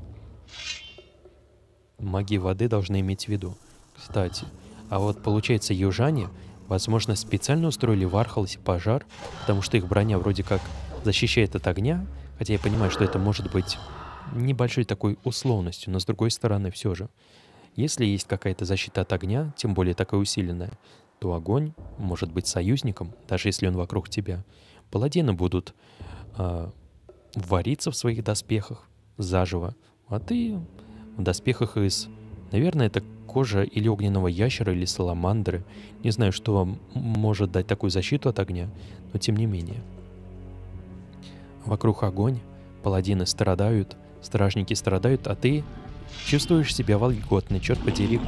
Маги воды должны иметь в виду. Кстати, а вот получается, южане, возможно, специально устроили в Архалсе пожар, потому что их броня вроде как защищает от огня, хотя я понимаю, что это может быть небольшой такой условностью, но с другой стороны все же. Если есть какая-то защита от огня, тем более такая усиленная, то огонь может быть союзником, даже если он вокруг тебя. Паладины будут э, вариться в своих доспехах заживо, а ты в доспехах из, наверное, это кожа или огненного ящера, или саламандры. Не знаю, что может дать такую защиту от огня, но тем не менее. Вокруг огонь, паладины страдают, стражники страдают, а ты чувствуешь себя вольготно, черт подери.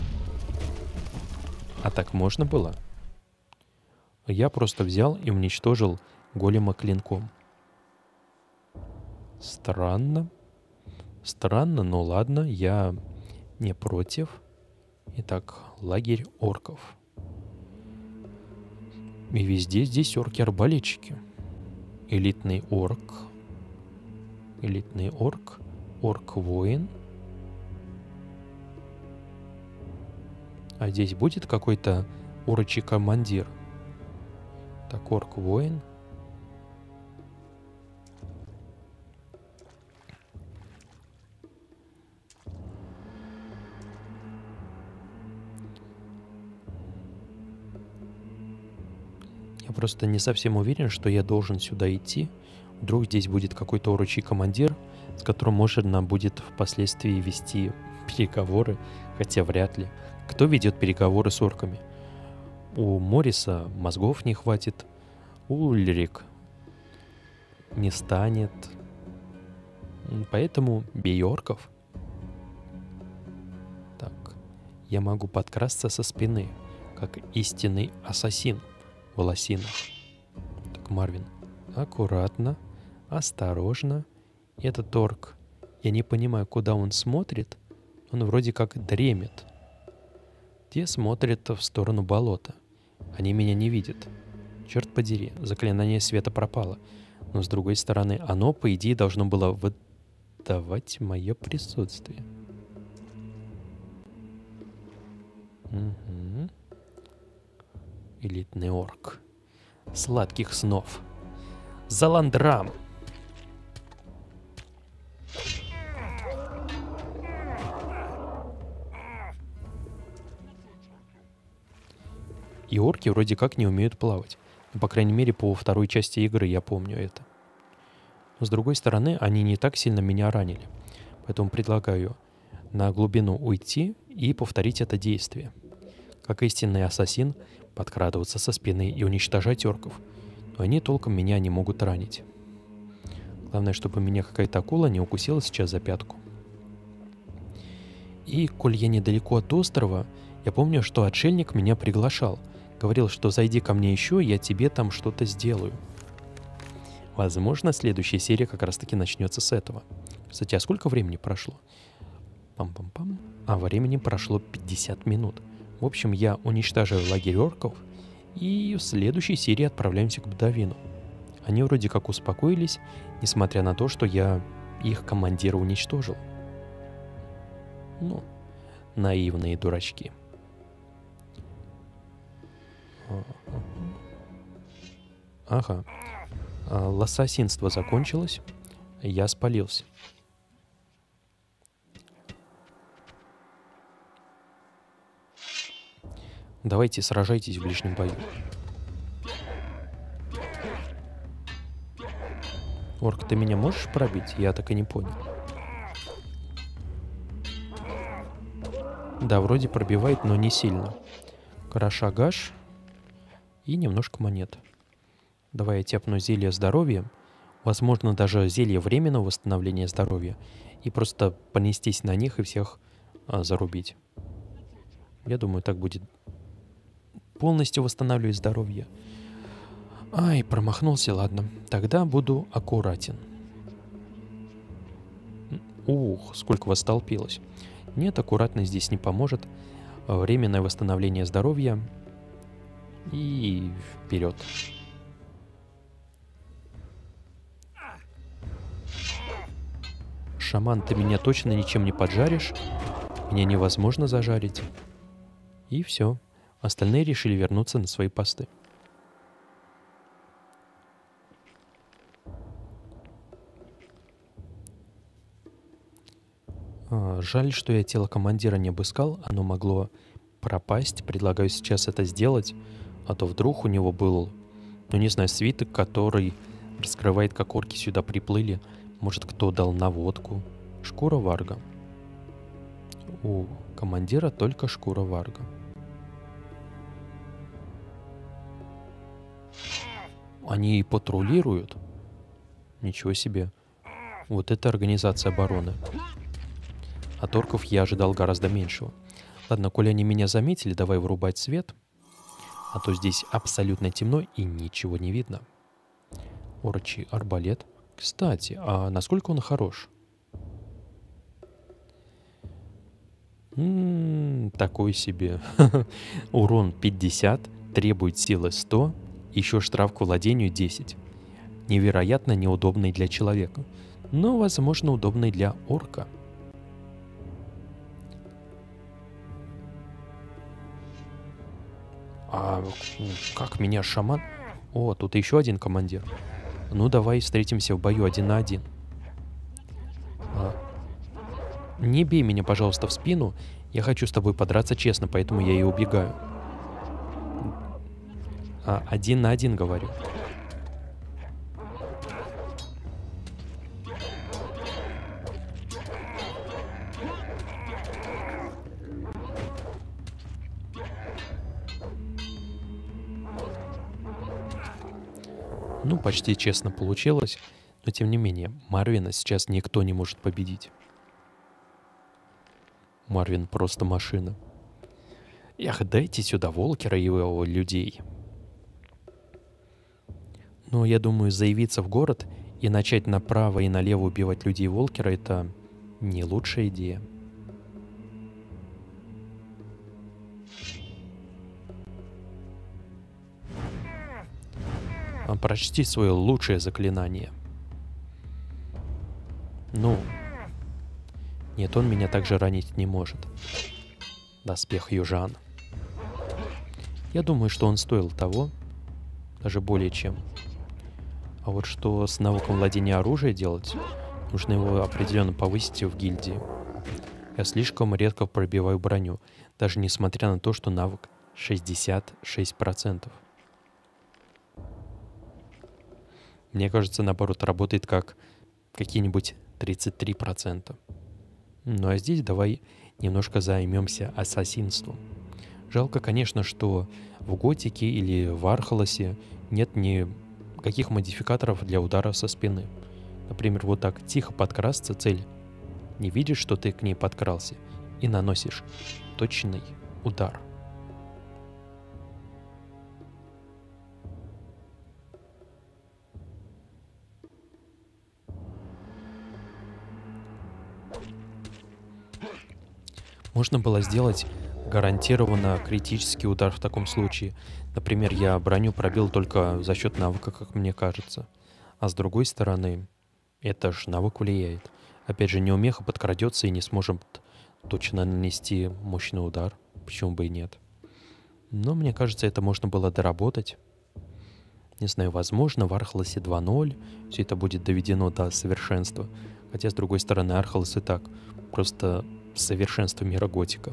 А так можно было? Я просто взял и уничтожил голема клинком. Странно. Странно, но ладно, я не против. Итак, лагерь орков. И везде здесь орки-арбалетчики. Элитный орк. Элитный орк. Орк-воин. А здесь будет какой-то орочий командир? Так, орк-воин. Я просто не совсем уверен, что я должен сюда идти. Вдруг здесь будет какой-то орочий командир, с которым можно будет впоследствии вести переговоры, хотя вряд ли. Кто ведет переговоры с орками? У Мориса мозгов не хватит, Ульрик не станет. Поэтому бей орков. Так, я могу подкрасться со спины, как истинный ассасин в лосинах. Так, Марвин, аккуратно, осторожно. Этот орк, я не понимаю, куда он смотрит. Он вроде как дремет. Те смотрят в сторону болота. Они меня не видят. Черт подери, заклинание света пропало. Но с другой стороны, оно, по идее, должно было выдавать мое присутствие. Угу. Элитный орк. Сладких снов. Заландрам. И орки вроде как не умеют плавать. Ну, по крайней мере, по второй части игры я помню это. Но с другой стороны, они не так сильно меня ранили. Поэтому предлагаю на глубину уйти и повторить это действие. Как истинный ассасин, подкрадываться со спины и уничтожать орков. Но они толком меня не могут ранить. Главное, чтобы меня какая-то акула не укусила сейчас за пятку. И, коль я недалеко от острова, я помню, что отшельник меня приглашал. Говорил, что зайди ко мне еще, я тебе там что-то сделаю. Возможно, следующая серия как раз-таки начнется с этого. Кстати, а сколько времени прошло? Пам-пам-пам. А времени прошло пятьдесят минут. В общем, я уничтожаю лагерь орков, и в следующей серии отправляемся к Бодовину. Они вроде как успокоились, несмотря на то, что я их командира уничтожил. Ну, наивные дурачки. Ага. Лассасинство закончилось. Я спалился. Давайте сражайтесь в ближнем бою. Орк, ты меня можешь пробить? Я так и не понял. Да, вроде пробивает, но не сильно. Карашагаш и немножко монет. Давай я тяпну зелье здоровья. Возможно, даже зелье временного восстановления здоровья. И просто понестись на них и всех а, зарубить. Я думаю, так будет полностью восстанавливать здоровье. Ай, промахнулся, ладно. Тогда буду аккуратен. Ух, сколько вас толпилось. Нет, аккуратность здесь не поможет. Временное восстановление здоровья. И вперед. Шаман, ты меня точно ничем не поджаришь. Меня невозможно зажарить. И все. Остальные решили вернуться на свои посты. А, жаль, что я тело командира не обыскал. Оно могло пропасть. Предлагаю сейчас это сделать. А то вдруг у него был, ну не знаю, свиток, который раскрывает, как орки сюда приплыли. Может, кто дал наводку. Шкура варга. У командира только шкура варга. Они и патрулируют. Ничего себе. Вот это организация обороны. От орков я ожидал гораздо меньшего. Ладно, коли они меня заметили, давай вырубать свет. А то здесь абсолютно темно и ничего не видно. Орочий арбалет. Кстати, а насколько он хорош? М-м, такой себе. Урон пятьдесят, требует силы сто, еще штраф к владению десять. Невероятно неудобный для человека, но, возможно, удобный для орка. А как меня шаман... О, тут еще один командир. Ну, давай встретимся в бою один на один. А, не бей меня, пожалуйста, в спину. Я хочу с тобой подраться честно, поэтому я и убегаю. А, один на один, говорю. Ну, почти честно получилось, но тем не менее, Марвина сейчас никто не может победить. Марвин просто машина. Эх, дайте сюда Волкера и его людей. Но я думаю, заявиться в город и начать направо и налево убивать людей Волкера — это не лучшая идея. Прочти свое лучшее заклинание. Ну, нет, он меня также ранить не может. Доспех южан. Я думаю, что он стоил того, даже более чем. А вот что с навыком владения оружием делать, нужно его определенно повысить в гильдии. Я слишком редко пробиваю броню, даже несмотря на то, что навык шестьдесят шесть процентов. Мне кажется, наоборот, работает как какие-нибудь тридцать три процента. Ну а здесь давай немножко займемся ассасинством. Жалко, конечно, что в Готике или в Архалосе нет никаких модификаторов для удара со спины. Например, вот так тихо подкрасться, цель не видишь, что ты к ней подкрался, и наносишь точный удар. Можно было сделать гарантированно критический удар в таком случае. Например, я броню пробил только за счет навыка, как мне кажется. А с другой стороны, это ж навык влияет. Опять же, неумеха подкрадется и не сможет точно нанести мощный удар. Почему бы и нет? Но мне кажется, это можно было доработать. Не знаю, возможно, в Архалосе два ноль все это будет доведено до совершенства. Хотя, с другой стороны, Архалос и так просто совершенство мира Готика.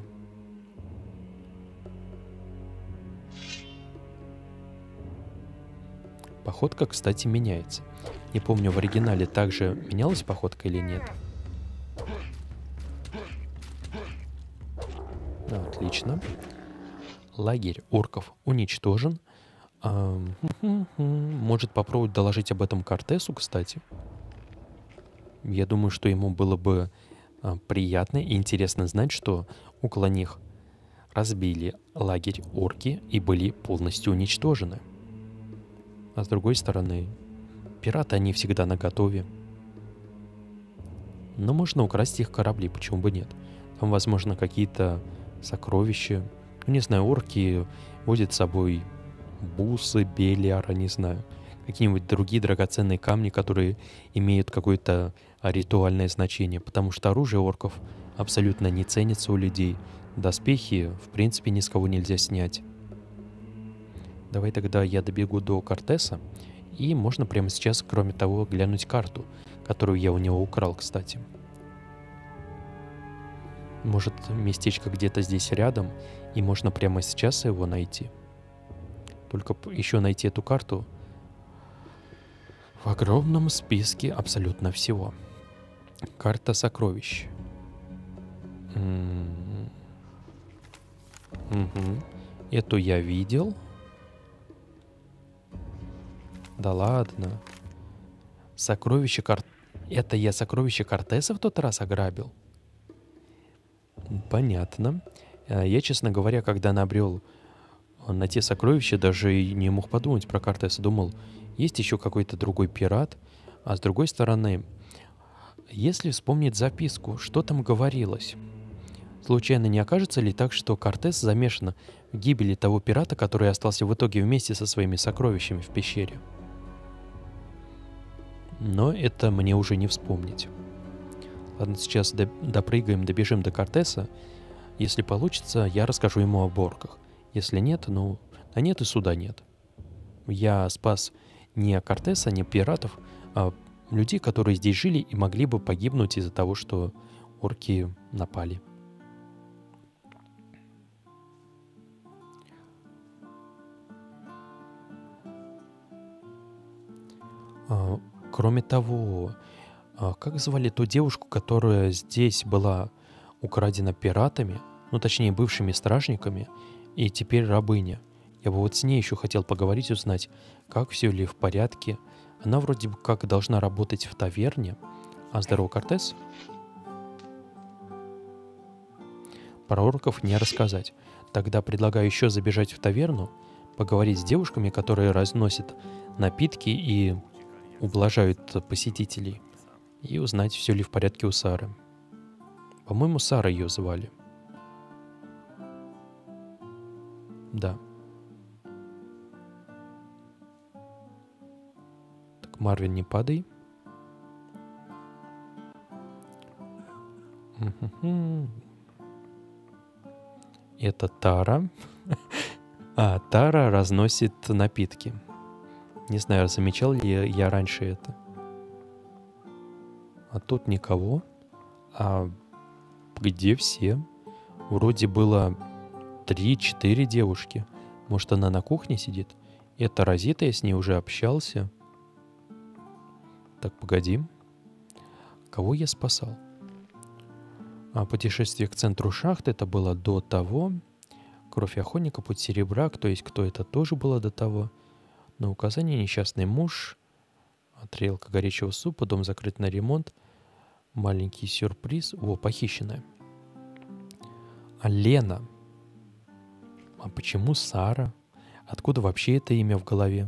Походка, кстати, меняется. Не помню, в оригинале также менялась походка или нет. Отлично. Лагерь орков уничтожен. А, может попробовать доложить об этом Кортесу, кстати. Я думаю, что ему было бы а, приятно и интересно знать, что около них разбили лагерь орки и были полностью уничтожены. А с другой стороны, пираты, они всегда наготове. Но можно украсть их корабли, почему бы нет? Там, возможно, какие-то сокровища. Ну, не знаю, орки возят с собой бусы, белиара, не знаю. Какие-нибудь другие драгоценные камни, которые имеют какое-то ритуальное значение. Потому что оружие орков абсолютно не ценится у людей. Доспехи, в принципе, ни с кого нельзя снять. Давай тогда я добегу до Кортеса. И можно прямо сейчас, кроме того, глянуть карту, которую я у него украл, кстати. Может, местечко где-то здесь рядом, и можно прямо сейчас его найти. Только еще найти эту карту в огромном списке абсолютно всего. Карта сокровищ. М-м-м. Угу. Эту я видел. Да ладно. Сокровище Кор... Это я сокровище Кортеса в тот раз ограбил? Понятно. Я, честно говоря, когда набрел на те сокровища, даже и не мог подумать про Кортеса. Думал, есть еще какой-то другой пират. А с другой стороны, если вспомнить записку, что там говорилось? Случайно не окажется ли так, что Кортес замешан в гибели того пирата, который остался в итоге вместе со своими сокровищами в пещере? Но это мне уже не вспомнить. Ладно, сейчас до- допрыгаем, добежим до Кортеса. Если получится, я расскажу ему о Борках. Если нет, ну, а нет и суда нет. Я спас не Кортеса, не пиратов, а людей, которые здесь жили и могли бы погибнуть из-за того, что орки напали. А, кроме того, а как звали ту девушку, которая здесь была украдена пиратами, ну точнее бывшими стражниками, и теперь рабыня? Я бы вот с ней еще хотел поговорить, узнать, как все ли в порядке. Она вроде бы как должна работать в таверне. А здорово, Кортес? Про орков не рассказать. Тогда предлагаю еще забежать в таверну, поговорить с девушками, которые разносят напитки и ублажают посетителей, и узнать, все ли в порядке у Сары. По-моему, Сара ее звали. Да. Так, Марвин, не падай. Это Тара. А, Тара разносит напитки. Не знаю, замечал ли я раньше это. А тут никого. А где все? Вроде было три-четыре девушки. Может, она на кухне сидит? Это Розита, я с ней уже общался. Так, погоди. Кого я спасал? А путешествие к центру шахты, это было до того. Кровь охотника, путь серебра, то есть кто это, тоже было до того. На указание несчастный муж, тарелка горячего супа, дом закрыт на ремонт, маленький сюрприз. О, похищенная. А Лена. А почему Сара? Откуда вообще это имя в голове?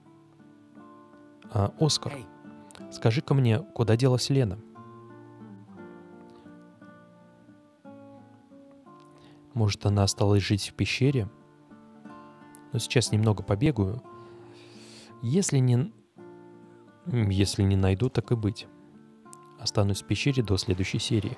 А, Оскар, скажи-ка мне, куда делась Лена? Может, она осталась жить в пещере? Но сейчас немного побегаю. Если не... Если не найду, так и быть. Останусь в пещере до следующей серии.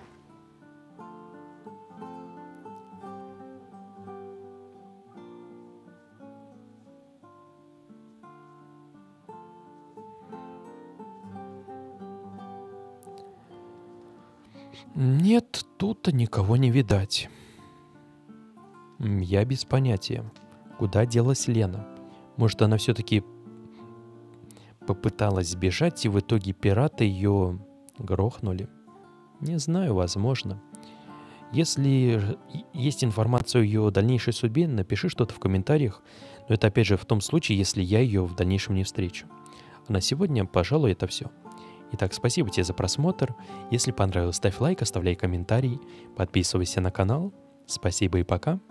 Нет, тут никого не видать. Я без понятия, куда делась Лена. Может, она все-таки попыталась сбежать, и в итоге пираты ее грохнули? Не знаю, возможно. Если есть информация о ее дальнейшей судьбе, напиши что-то в комментариях. Но это опять же в том случае, если я ее в дальнейшем не встречу. А на сегодня, пожалуй, это все. Итак, спасибо тебе за просмотр. Если понравилось, ставь лайк, оставляй комментарий, подписывайся на канал. Спасибо и пока.